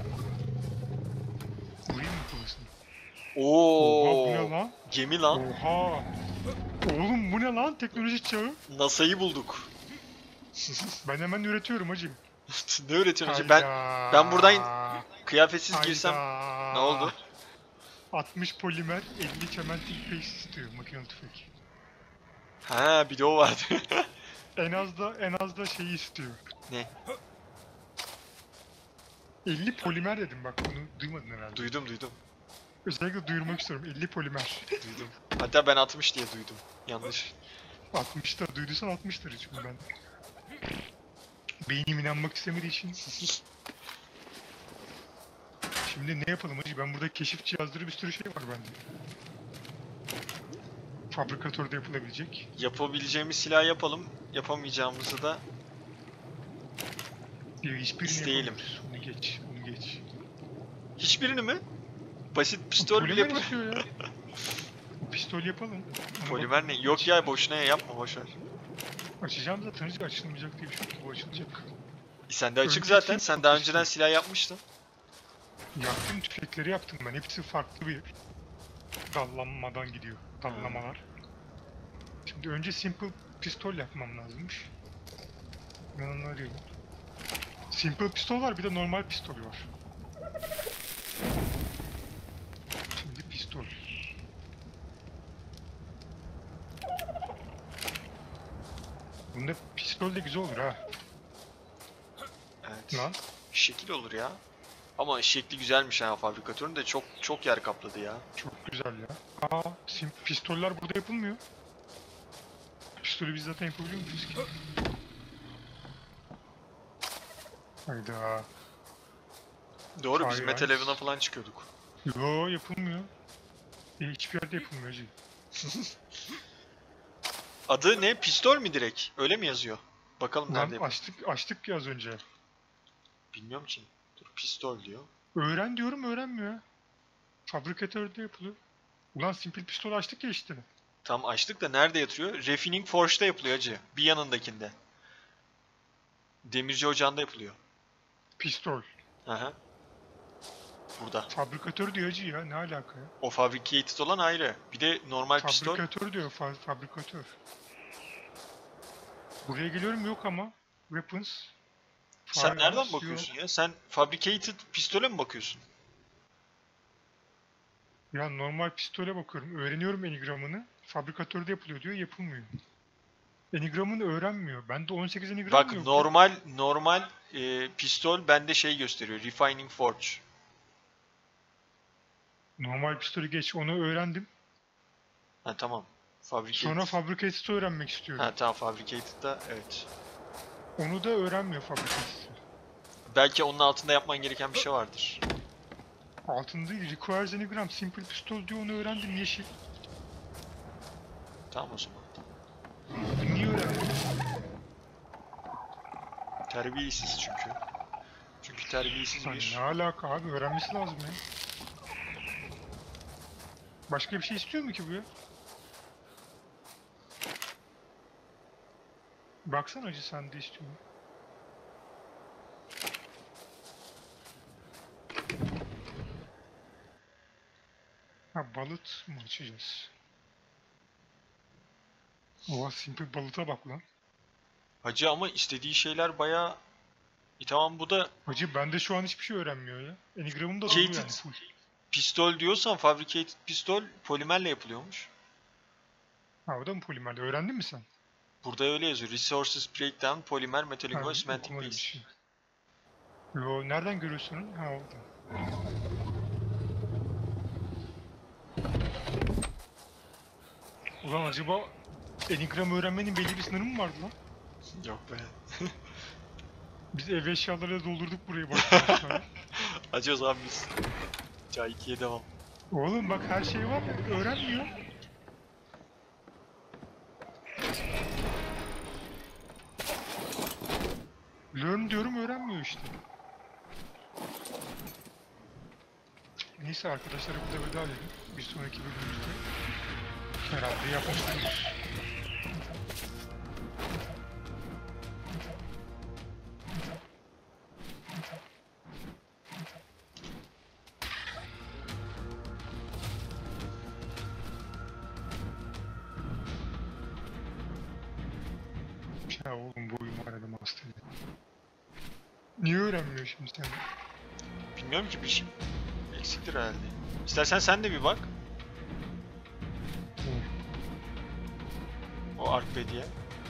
Vurayım mı kafasını? Oha, bu ne Oo. lan? Gemi lan. Oha! Oğlum bu ne lan? Teknoloji çağı. NASA'yı bulduk. Ben hemen üretiyorum hacım. Ne öğretiyorsun hacı? Ben ben buradan kıyafetsiz girsem Hayda. ne oldu? altmış polimer, elli çementing paste istiyor makinalı tüfek. Ha, bir de o vardı. En az da en az da şeyi istiyor. Ne? elli polimer dedim, bak bunu duymadın herhalde. Duydum duydum. Özellikle duyurmak istiyorum, elli polimer. Duydum. Hatta ben altmış diye duydum. Yanlış. altmışta duyduysan altmıştır çünkü ben. Beynim inanmak istemediği için. Şimdi ne yapalım hacı? Ben burada keşif cihazları bir sürü şey var bende. Fabrikatörde yapılabilecek. Yapabileceğimiz silah yapalım. Yapamayacağımızı da Bir hiçbirini İsteyelim. yapamıyoruz. Bunu geç, bunu geç. hiçbirini mi? Basit pistol bile Polimer yapar. istiyor ya. Pistol yapalım. Ona Polimer bak- ne? Yok ya boşuna yapma boşver. Açacağım zaten hacı, açılmayacak diye bir şey yok ki, bu açılacak. E, sen de açık Önce zaten. kim Sen daha yapmıştı? önceden silah yapmıştın. Yaptım, tüfekleri yaptım ben. Hepsi farklı bir dallanmadan gidiyor. Dallamalar. Şimdi önce simple pistol yapmam lazımmış. Ben onu arıyorum. Simple pistol var, bir de normal pistol var. Şimdi pistol. Bunda pistol de güzel olur ha. Evet. Lan. Şekil olur ya. Ama şekli güzelmiş ha fabrikatörün de çok çok yer kapladı ya. Çok güzel ya. Aa, sim pistoller burada yapılmıyor. Pistolü biz zaten yapabiliyor muyuz ki? Hayda. Doğru biz Hayır, Metal hayır. Heaven'a falan çıkıyorduk. Yo, yapılmıyor. E, hiçbir yerde yapılmıyor hacı. Adı ne? Pistol mi direkt? Öyle mi yazıyor? Bakalım nerede Lan yapıyor. açtık, açtık ya az önce. Bilmiyorum ki. Dur pistol diyor. Öğren diyorum, öğrenmiyor. Fabrikatörde yapılıyor. Ulan simple pistol açtık ya işte. Tam açtık da nerede yatırıyor? Refining Forge'da yapılıyor hacı. Bir yanındakinde. Demirci ocağında yapılıyor. Pistol. Aha. Burada. Fabrikatör diyor hacı ya, ne alaka ya? O fabricated olan ayrı. Bir de normal pistol. Fabrikatör diyor, fa fabrikatör. Buraya geliyorum, yok ama. Weapons. Sen Firearms, nereden yok. bakıyorsun ya? Sen fabricated pistole mi bakıyorsun? Ya normal pistole bakıyorum. Öğreniyorum enigramını. Fabrikatörde yapılıyor diyor, yapılmıyor. Enigramını öğrenmiyor. Bende on sekiz enigram Bak mı yok? normal normal e, pistol bende şey gösteriyor. Refining Forge. Normal pistolü geç, onu öğrendim. Ha tamam. Fabricated. Sonra fabrikatörü öğrenmek istiyorum. Ha tamam fabricated'da evet. Onu da öğrenmiyor fabrikatörü. Belki onun altında yapman gereken bir şey vardır. Altında değil, requires enigram, simple pistol diyor, onu öğrendim, yeşil. Tamam o zaman. Niye öğrendim? Terbiyesiz çünkü. Çünkü terbiyesiz Lan bir... ne alaka abi, öğrenmesi lazım ya. Başka bir şey istiyor mu ki bu ya? Baksana acı, sen de istiyor mu? Ha, balıt mı açacağız? Oha, simple balıta bak lan. Hacı ama istediği şeyler bayağı... E tamam bu da Hacı bende şu an hiçbir şey öğrenmiyor ya. Enigramım da dolu Gated. yani full. pistol diyorsan fabricated pistol polimerle yapılıyormuş. Ha, o da mı polimerle? Öğrendin mi sen? Burada öyle yazıyor. Resources breakdown, polymer, Ha, metalingo, cementing okumadım bir base. şey. Yo, nereden görüyorsun onu? Ha, orada. Ulan acaba Enigram'ı öğrenmenin belli bir sınırı mı vardı lan? Yok be. Biz ev eşyalarıyla doldurduk burayı başlamışlar. Hacı o zaman biz. Ca ikiye devam. Oğlum bak, her şey var, öğrenmiyor. Learn diyorum, öğrenmiyor işte. Neyse arkadaşlar, burada veda edelim. Bir sonraki bölümümüzde herhalde yapmışlar. Ya oğlum, bu oyun var adam hasta ya. Niye öğrenmiyor şimdi sen? Bilmiyorum ki bir şey. Eksiktir herhalde. İstersen sen de bir bak. O Arcpedia'ya.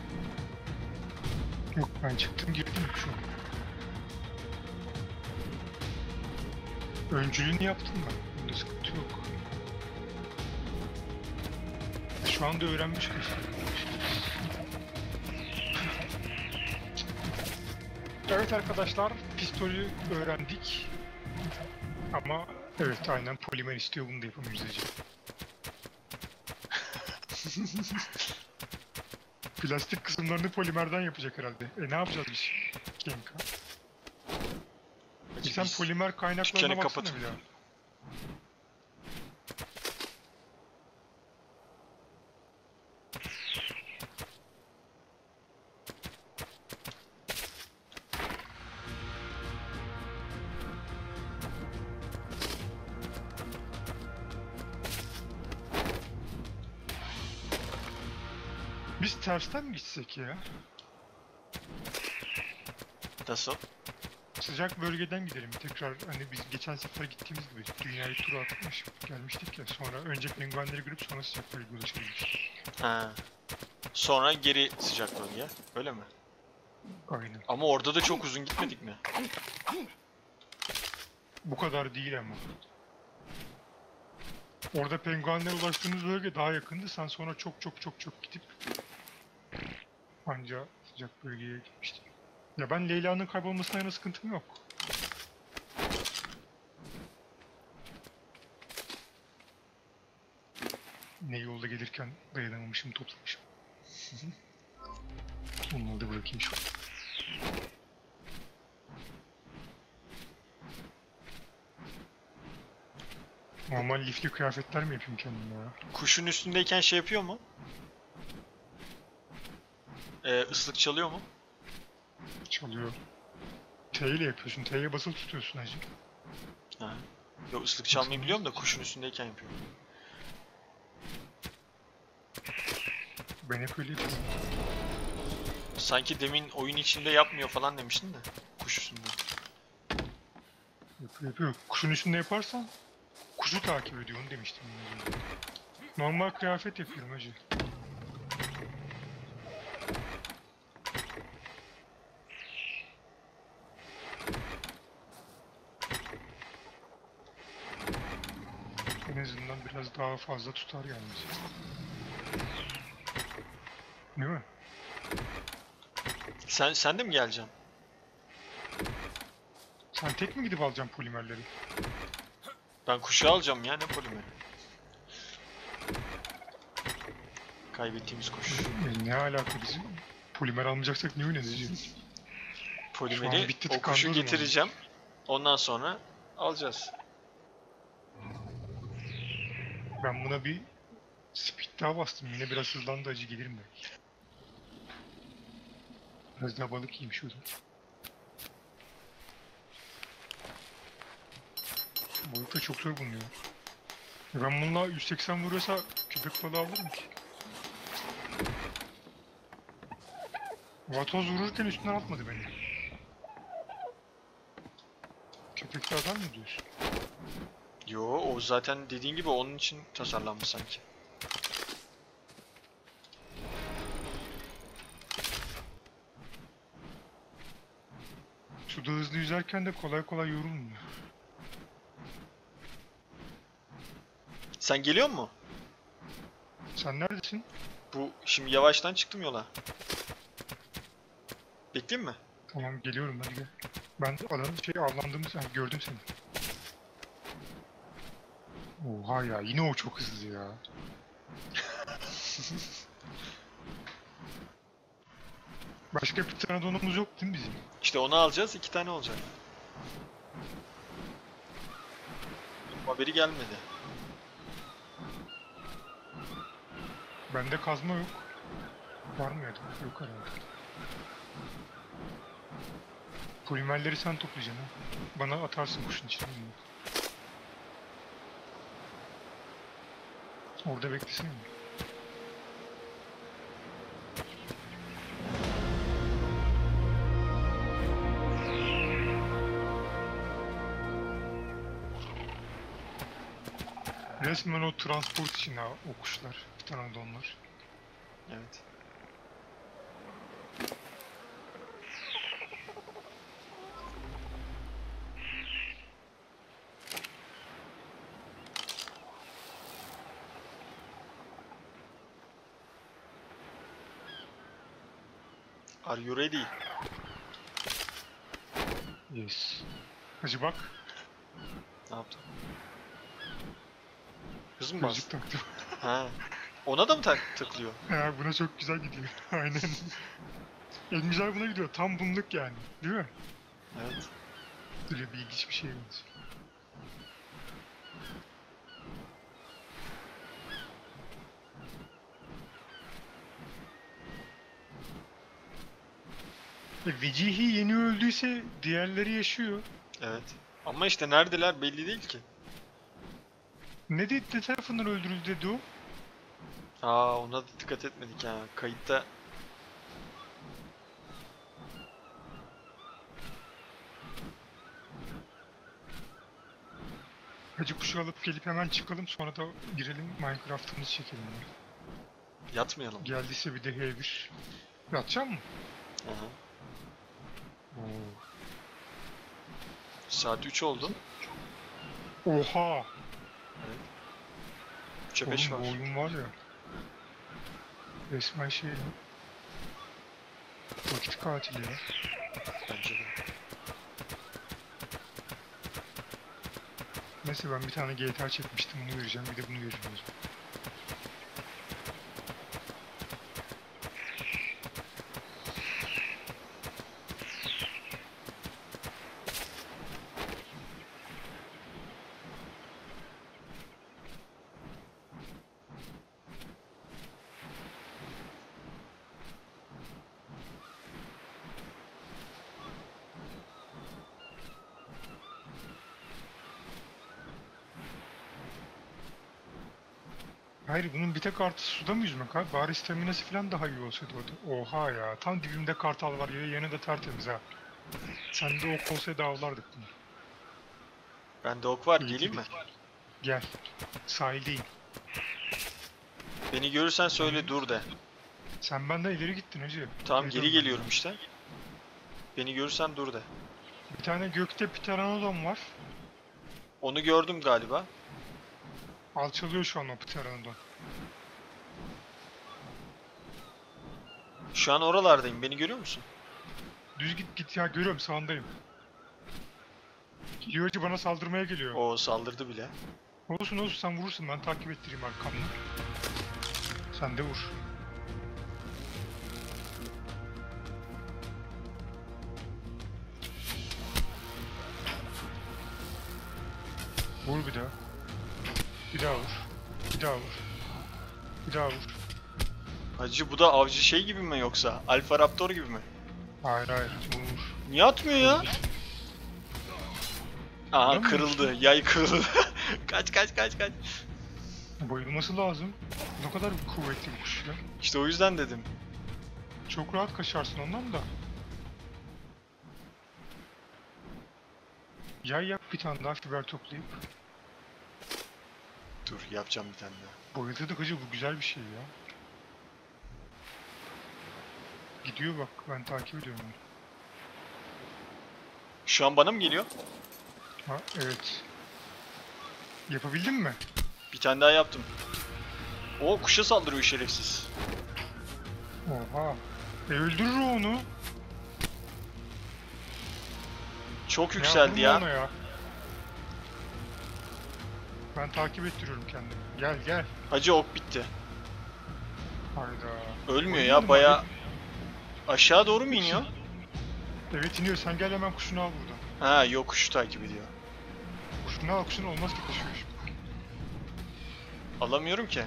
Yok, ben çıktım girdim şu an. Öncülüğünü yaptım ben. Bunda sıkıntı yok. Şu anda öğrenmiş kız. Evet arkadaşlar, pistolü öğrendik. Ama evet aynen polimer istiyor, bunu da yapamayız Ece. Plastik kısımlarını polimerden yapacak herhalde. E ne yapacağız biz? Kenka. E sen Biz polimer kaynaklarına dükkanı baksana kapatın. bir daha. Biz tersten mi gitsek ya? Nasıl? Sıcak bölgeden gidelim tekrar, hani biz geçen sefer gittiğimiz gibi dünyayı tura atmış gelmiştik ya, sonra önce penguenleri görüp sonra sıcak bölgeye ulaşabiliriz. Ha. Sonra geri sıcak bölge. Öyle mi? Aynen. Ama orada da çok uzun gitmedik mi? Bu kadar değil ama. Orada penguenlere ulaştığımız bölge daha yakındı. Sen sonra çok çok çok çok gidip anca sıcak bölgeye gitmiştin. Ya ben Leyla'nın kaybolmasına yana sıkıntım yok. Ne yolda gelirken dayanamamışım, toplamışım. Onları da bırakayım şu an. Normal lifli kıyafetler mi yapayım kendime ya? Kuşun üstündeyken şey yapıyor mu? Ee, ıslık çalıyor mu? Çalıyor. T ile yapıyorsun. T'ye basılı tutuyorsun hacı. Ha. Yok, ıslık çalmayı biliyorum da kuşun üstündeyken yapıyorum. Ben hep öyle yapıyorum. Sanki demin oyun içinde yapmıyor falan demiştin de. Kuş üstünde. Yapıyor yapıyor. Kuşun üstünde yaparsan kuşu takip ediyor, onu demiştim. ben az önce. Normal kıyafet yapıyorum hacı. En azından biraz daha fazla tutar yalnız. Değil mi? Sen sen de mi geleceksin? Sen tek mi gidip alacaksın polimerleri? Ben kuşu alacağım ya, ne polimeri. Kaybettiğimiz kuş. E, ne alaka, bizim polimer almayacaksak niye oynayacağız? Polimeri bitti, o kuşu tıkandı o zaman. getireceğim. Ondan sonra alacağız. Ben buna bir speed daha bastım. Yine biraz hızlandı, acı gelirim belki. Biraz daha balık yiyeyim şurada. Balık da çok zor bulunuyor. E ben bununla yüz seksen vuruyorsa köpek balığı alırım ki. Vatoz vururken üstünden atmadı beni. Köpekli adam mı diyorsun? Yo, o zaten dediğin gibi onun için tasarlanmış sanki. Suda hızlı yüzerken de kolay kolay yorulmuyor. Sen geliyor mu? Sen neredesin? Bu şimdi yavaştan çıktım yola. Bekleyeyim mi? Tamam geliyorum, hadi gel. Ben alanı şey avlandığımız, ha, gördüm seni. Oha ya, yine o çok hızlı ya. Başka bir tane donumuz yok değil mi bizim? İşte onu alacağız, iki tane olacak. Haberi gelmedi. Bende kazma yok. Var mı ya da? Yok herhalde. Polimerleri sen toplayacaksın ha. Bana atarsın kuşun içine. Orada beklesene mi? Resmen o transport için ha, o kuşlar. Bir tane de onlar. Evet. Are you ready? Yes. Hacı bak. Ne yaptın? Hız mı bastın? Gözlük taktım. Ha. Ona da mı tak tıklıyor? Ha, buna çok güzel gidiyor. Aynen. En güzel buna gidiyor. Tam bunluk yani. Değil mi? Evet. Böyle bir ilginç bir şey var. E, Vecihi yeni öldüyse diğerleri yaşıyor. Evet. Ama işte neredeler belli değil ki. Ne dedi, ne tarafından öldürüldü dedi o? Aa, ona da dikkat etmedik ya. Kayıtta Hacı kuşu alıp gelip hemen çıkalım, sonra da girelim Minecraft'ımızı çekelim. Ya. yatmayalım. Geldiyse bir de H bir. Yatacak mı? Aha. Oo. Saat üç oldu. Oha! üçe beş Oğlum var. bu oyun var ya. Resmen şey ya. Vakit katili ya. Bence de. Neyse ben bir tane G T A çekmiştim, bunu vereceğim, bir de bunu vereceğim o zaman. Hayır, bunun bir tek artı suda mı yüzmek abi? Bari staminası falan daha iyi olsaydı orada. Oha ya, tam dibimde kartal var ya, yanı da tertemiz ha. Sen de ok olsaydı avlardık bunu. Bende ok var. İyi Geleyim ki mi? de- Gel. Sahildeyim. Beni görürsen söyle dur de. Sen benden ileri gittin hacı. Tamam, Geliyorum geri ben geliyorum de. işte. Beni görürsen dur de. Bir tane gökte pteranodon var. Onu gördüm galiba. Alçalıyor şu an o pteranodon. Şu an oralardayım. Beni görüyor musun? Düz git git ya, görüyorum, sağındayım. Geliyor hacı, bana saldırmaya geliyor. O saldırdı bile. Olsun olsun, sen vurursun, ben takip ettireyim arkamdan. Sen de vur. Vur bir daha. Bir daha vur. Bir daha vur. Bir daha vur. Hacı bu da avcı şey gibi mi yoksa? Alfa Raptor gibi mi? Hayır hayır, vur. Niye atmıyor ya? Aha, Vuramıyor kırıldı. musun? Yay kırıldı. Kaç kaç kaç kaç. Bayılması lazım. Ne kadar kuvvetli bir kuş ya. İşte o yüzden dedim. Çok rahat kaçarsın ondan da. Yay yap bir tane daha, fiber toplayıp. Dur, yapacağım bir tane daha. Bayıltırdık hacı, bu güzel bir şey ya. Gidiyor bak, ben takip ediyorum onu. Şu an bana mı geliyor? Ha evet. Yapabildin mi? Bir tane daha yaptım. O kuşa saldırıyor şerefsiz. Oha. E öldürür o onu. Çok Ya yükseldi vurma ya. ona ya. Ben takip ettiriyorum kendimi. Gel gel. Hacı ok bitti. Hayda. Ölmüyor Oynayalım ya, abi. baya aşağı doğru mu iniyor? Evet iniyor, sen gel hemen kuşunu al buradan. Ha yok, kuşu takip ediyor. Kuşunu al, kuşunu olmaz ki taşıyor şimdi. Alamıyorum ki.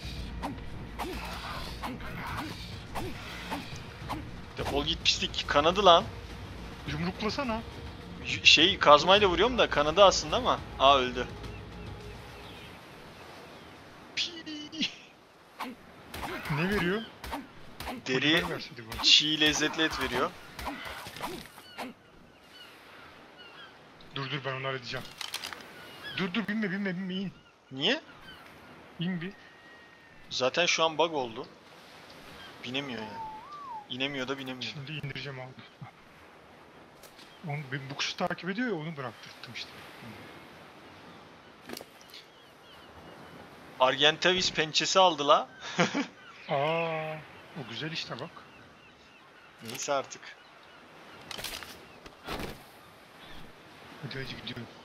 Defol git pislik. Kanadı lan. Yumruklasana. Y- Şey, kazmayla vuruyorum da kanadı aslında ama. Aa, öldü. Pii. Ne veriyor? Deri Polimer verseydi bana. çiğ lezzetli et veriyor. Dur dur, ben onu halledeceğim. Dur dur, binme binme binme, in. Niye? İn bir. Zaten şu an bug oldu. Binemiyor yani. İnemiyor da binemiyor. Şimdi indireceğim abi. Onu, ben- bu kuşu takip ediyor ya, onu bıraktırttım işte. Argentavis pençesi aldı la. Aa, o güzel işte bak. Neyse artık. Hadi hadi gidiyorum.